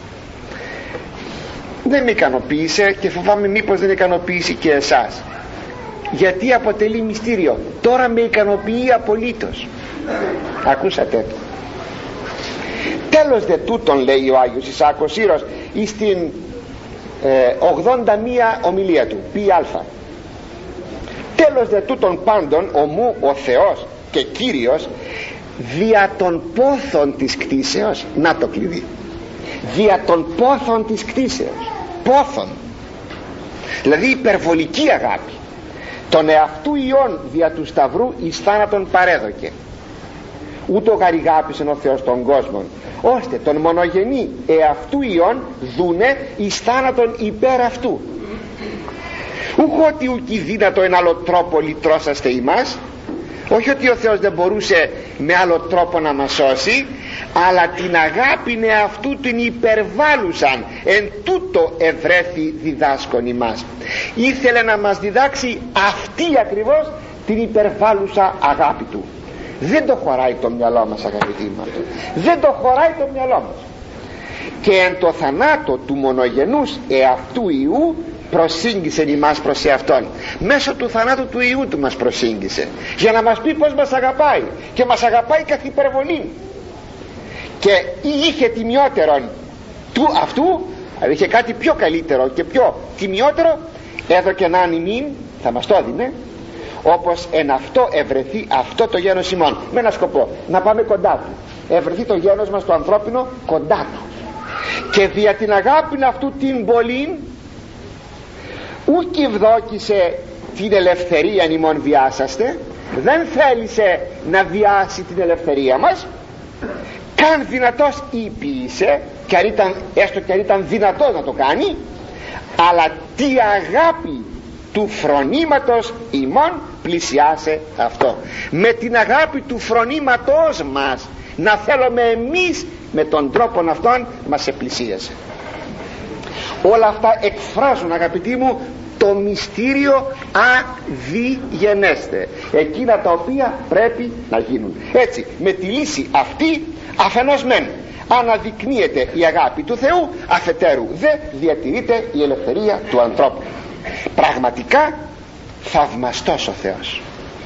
δεν με ικανοποίησε και φοβάμαι μήπως δεν ικανοποίησε και εσάς, γιατί αποτελεί μυστήριο. Τώρα με ικανοποιεί απολύτως. Ακούσατε το. Τέλος δε τούτον, λέει ο Άγιος Ισάκος Σύρος εις την ε, ογδόντα μία ομιλία του, πι αλφα. Τέλος δε τούτον πάντων ομού ο Θεός και Κύριος δια των πόθων της κτήσεως, να το κλειδί, δια των πόθων της κτήσεως, πόθων, δηλαδή υπερβολική αγάπη, τον εαυτού Υιόν δια του σταυρού εις θάνατον παρέδοκε. Ούτω γαριγάπησε ο Θεός τον κόσμο, ώστε τον μονογενή εαυτού Υιόν δούνε εις θάνατον υπέρ αυτού. Ούχ ότι ουκι δύνατο εν άλλο τρόπο λυτρώσαστε ημάς. Όχι ότι ο Θεός δεν μπορούσε με άλλο τρόπο να μας σώσει, αλλά την αγάπη εαυτού την υπερβάλλουσαν, εν τούτο ευρέθη διδάσκον ημάς. Ήθελε να μας διδάξει αυτή ακριβώς την υπερβάλλουσα αγάπη του. Δεν το χωράει το μυαλό μας, αγαπητοί μου, αυτό. Δεν το χωράει το μυαλό μας. Και εν το θανάτο του μονογενούς εαυτού Υιού προσήγγισε ημάς προς εαυτόν. Μέσω του θανάτου του Υιού του μας προσήγγισε, για να μας πει πως μας αγαπάει, και μας αγαπάει καθ' υπερβολή. Και είχε τιμιότερον του αυτού, αλλά είχε κάτι πιο καλύτερο και πιο τιμιότερο, έδωκε να ημίν, θα μας το έδινε, όπως εν αυτό ευρεθεί αυτό το γένος ημών, με ένα σκοπό, να πάμε κοντά του. Ευρεθεί το γένος μας το ανθρώπινο κοντά του, και δια την αγάπη αυτού την πολλήν ούκ ευδόκησε την ελευθερία ημών βιάσαστε. Δεν θέλησε να βιάσει την ελευθερία μας, καν δυνατός ήπιησε, και αν ήταν, έστω και αν ήταν δυνατός να το κάνει, αλλά τι αγάπη του φρονήματος ημών πλησιάσε αυτό. Με την αγάπη του φρονήματος μας να θέλουμε εμείς με τον τρόπο αυτόν μας επλησίασε. Όλα αυτά εκφράζουν, αγαπητοί μου, το μυστήριο αδιγενέστε, εκείνα τα οποία πρέπει να γίνουν. Έτσι, με τη λύση αυτή, αφενός μεν αναδεικνύεται η αγάπη του Θεού, αφετέρου δε διατηρείται η ελευθερία του ανθρώπου. Πραγματικά θαυμαστός ο Θεός.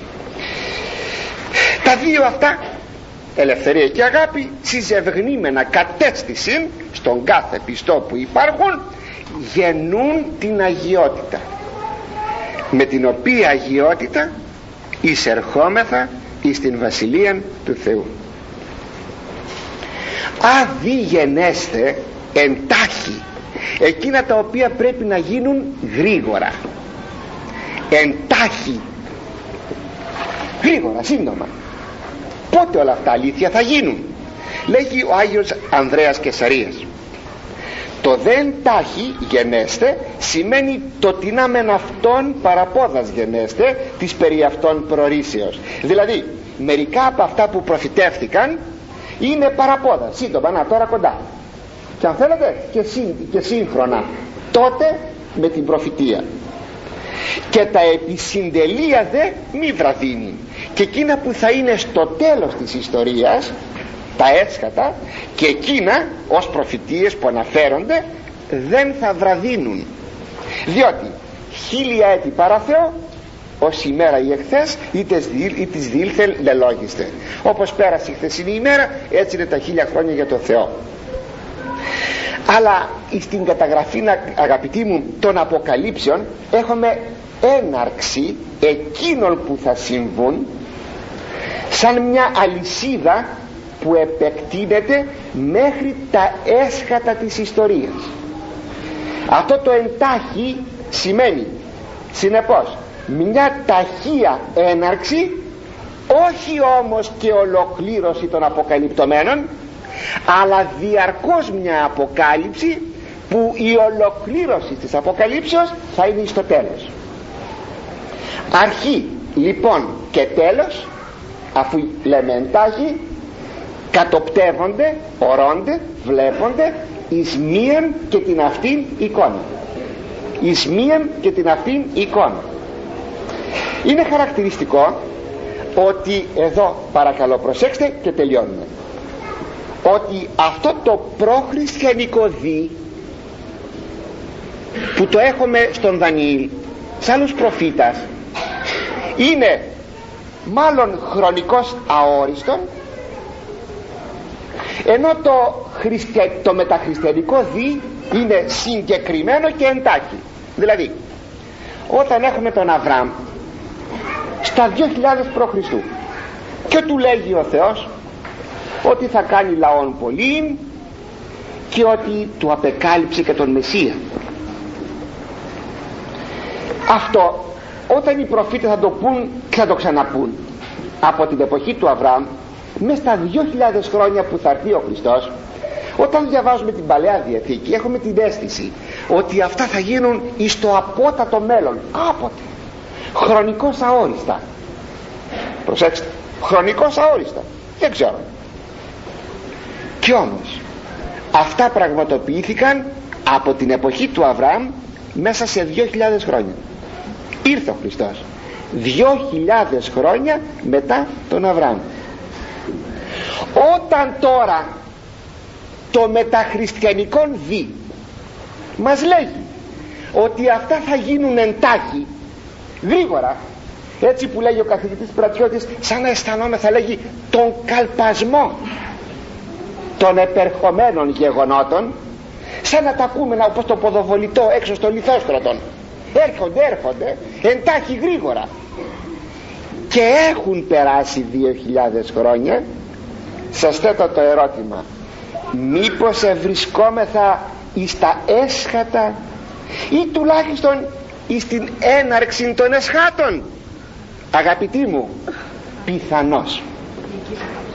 Τα δύο αυτά, ελευθερία και αγάπη, συζευγνήμενα κατέστησιν στον κάθε πιστό που υπάρχουν, γεννούν την αγιότητα, με την οποία αγιότητα εισερχόμεθα εις την βασιλεία του Θεού. Αδιγενέστε εντάχει εκείνα τα οποία πρέπει να γίνουν γρήγορα, εντάχει, γρήγορα, σύντομα. Πότε όλα αυτά αλήθεια θα γίνουν? Λέγει ο Άγιος Ανδρέας Κεσαρίας, το δεν τάχει γενέστε σημαίνει το τινά μεν αυτόν παραπόδας γενέστε της περί αυτών προορίσεως. Δηλαδή μερικά από αυτά που προφητεύτηκαν είναι παραπόδα, σύντομα, να τώρα κοντά, και αν θέλετε και, σύ, και σύγχρονα τότε με την προφητεία. Και τα επισυντελεία δε μη βραδύνει, και εκείνα που θα είναι στο τέλος της ιστορίας, τα έσχατα, και εκείνα ως προφητείες που αναφέρονται δεν θα βραδύνουν, διότι χίλια έτη παρά Θεό ως ημέρα η εχθές ή της διήλθε λελόγιστε. Όπως πέρασε η χθεσινή ημέρα, έτσι είναι τα χίλια χρόνια για το Θεό. Αλλά στην καταγραφή, αγαπητοί μου, των Αποκαλύψεων έχουμε έναρξη εκείνων που θα συμβούν, σαν μια αλυσίδα που επεκτείνεται μέχρι τα έσχατα της ιστορίας. Αυτό το εντάχει σημαίνει συνεπώς μια ταχεία έναρξη, όχι όμως και ολοκλήρωση των αποκαλυπτωμένων, αλλά διαρκώς μια αποκάλυψη που η ολοκλήρωση της αποκαλύψεως θα είναι στο τέλος. Αρχή λοιπόν και τέλος, αφού λέμε εντάχει, κατοπτεύονται, ορώνται, βλέπονται εις μίαν και την αυτήν εικόνα. Εις μίαν και την αυτήν εικόνα. Είναι χαρακτηριστικό ότι εδώ, παρακαλώ προσέξτε και τελειώνουμε, ότι αυτό το προχριστιανικό δι που το έχουμε στον Δανιήλ, σε άλλους προφήτας, είναι μάλλον χρονικός αόριστον, ενώ το, χριστια... το μεταχριστιανικό δι είναι συγκεκριμένο και εντάχει. Δηλαδή όταν έχουμε τον Αβραάμ στα δύο χιλιάδες π.Χ. και του λέγει ο Θεός ότι θα κάνει λαόν πολλήν και ότι του απεκάλυψε και τον Μεσσία. Αυτό όταν οι προφήτες θα το πούν και θα το ξαναπούν, από την εποχή του Αβραάμ μέσα στα δύο χιλιάδες χρόνια που θα έρθει ο Χριστός, όταν διαβάζουμε την Παλαιά Διαθήκη έχουμε την αίσθηση ότι αυτά θα γίνουν εις το απότατο μέλλον, άποτε, χρονικώς αόριστα. Προσέξτε, χρονικώς αόριστα, δεν ξέρω. Κι όμως αυτά πραγματοποιήθηκαν από την εποχή του Αβραάμ μέσα σε δύο χιλιάδες χρόνια. Ήρθε ο Χριστός δύο χιλιάδες χρόνια μετά τον Αβραάμ. Όταν τώρα το μεταχριστιανικό δι μας λέγει ότι αυτά θα γίνουν εντάχει, γρήγορα, έτσι που λέγει ο καθηγητής Πρατιώτης, σαν να αισθανόμεθα, λέγει, τον καλπασμό των επερχομένων γεγονότων, σαν να τα ακούμε όπως το ποδοβολητό έξω στο λιθόστρωτον, έρχονται, έρχονται εντάχει γρήγορα, και έχουν περάσει δύο χιλιάδες χρόνια. Σας θέτω το ερώτημα, μήπως ευρισκόμεθα εις τα έσχατα ή τουλάχιστον εις την έναρξη των εσχάτων? Αγαπητοί μου, πιθανώς.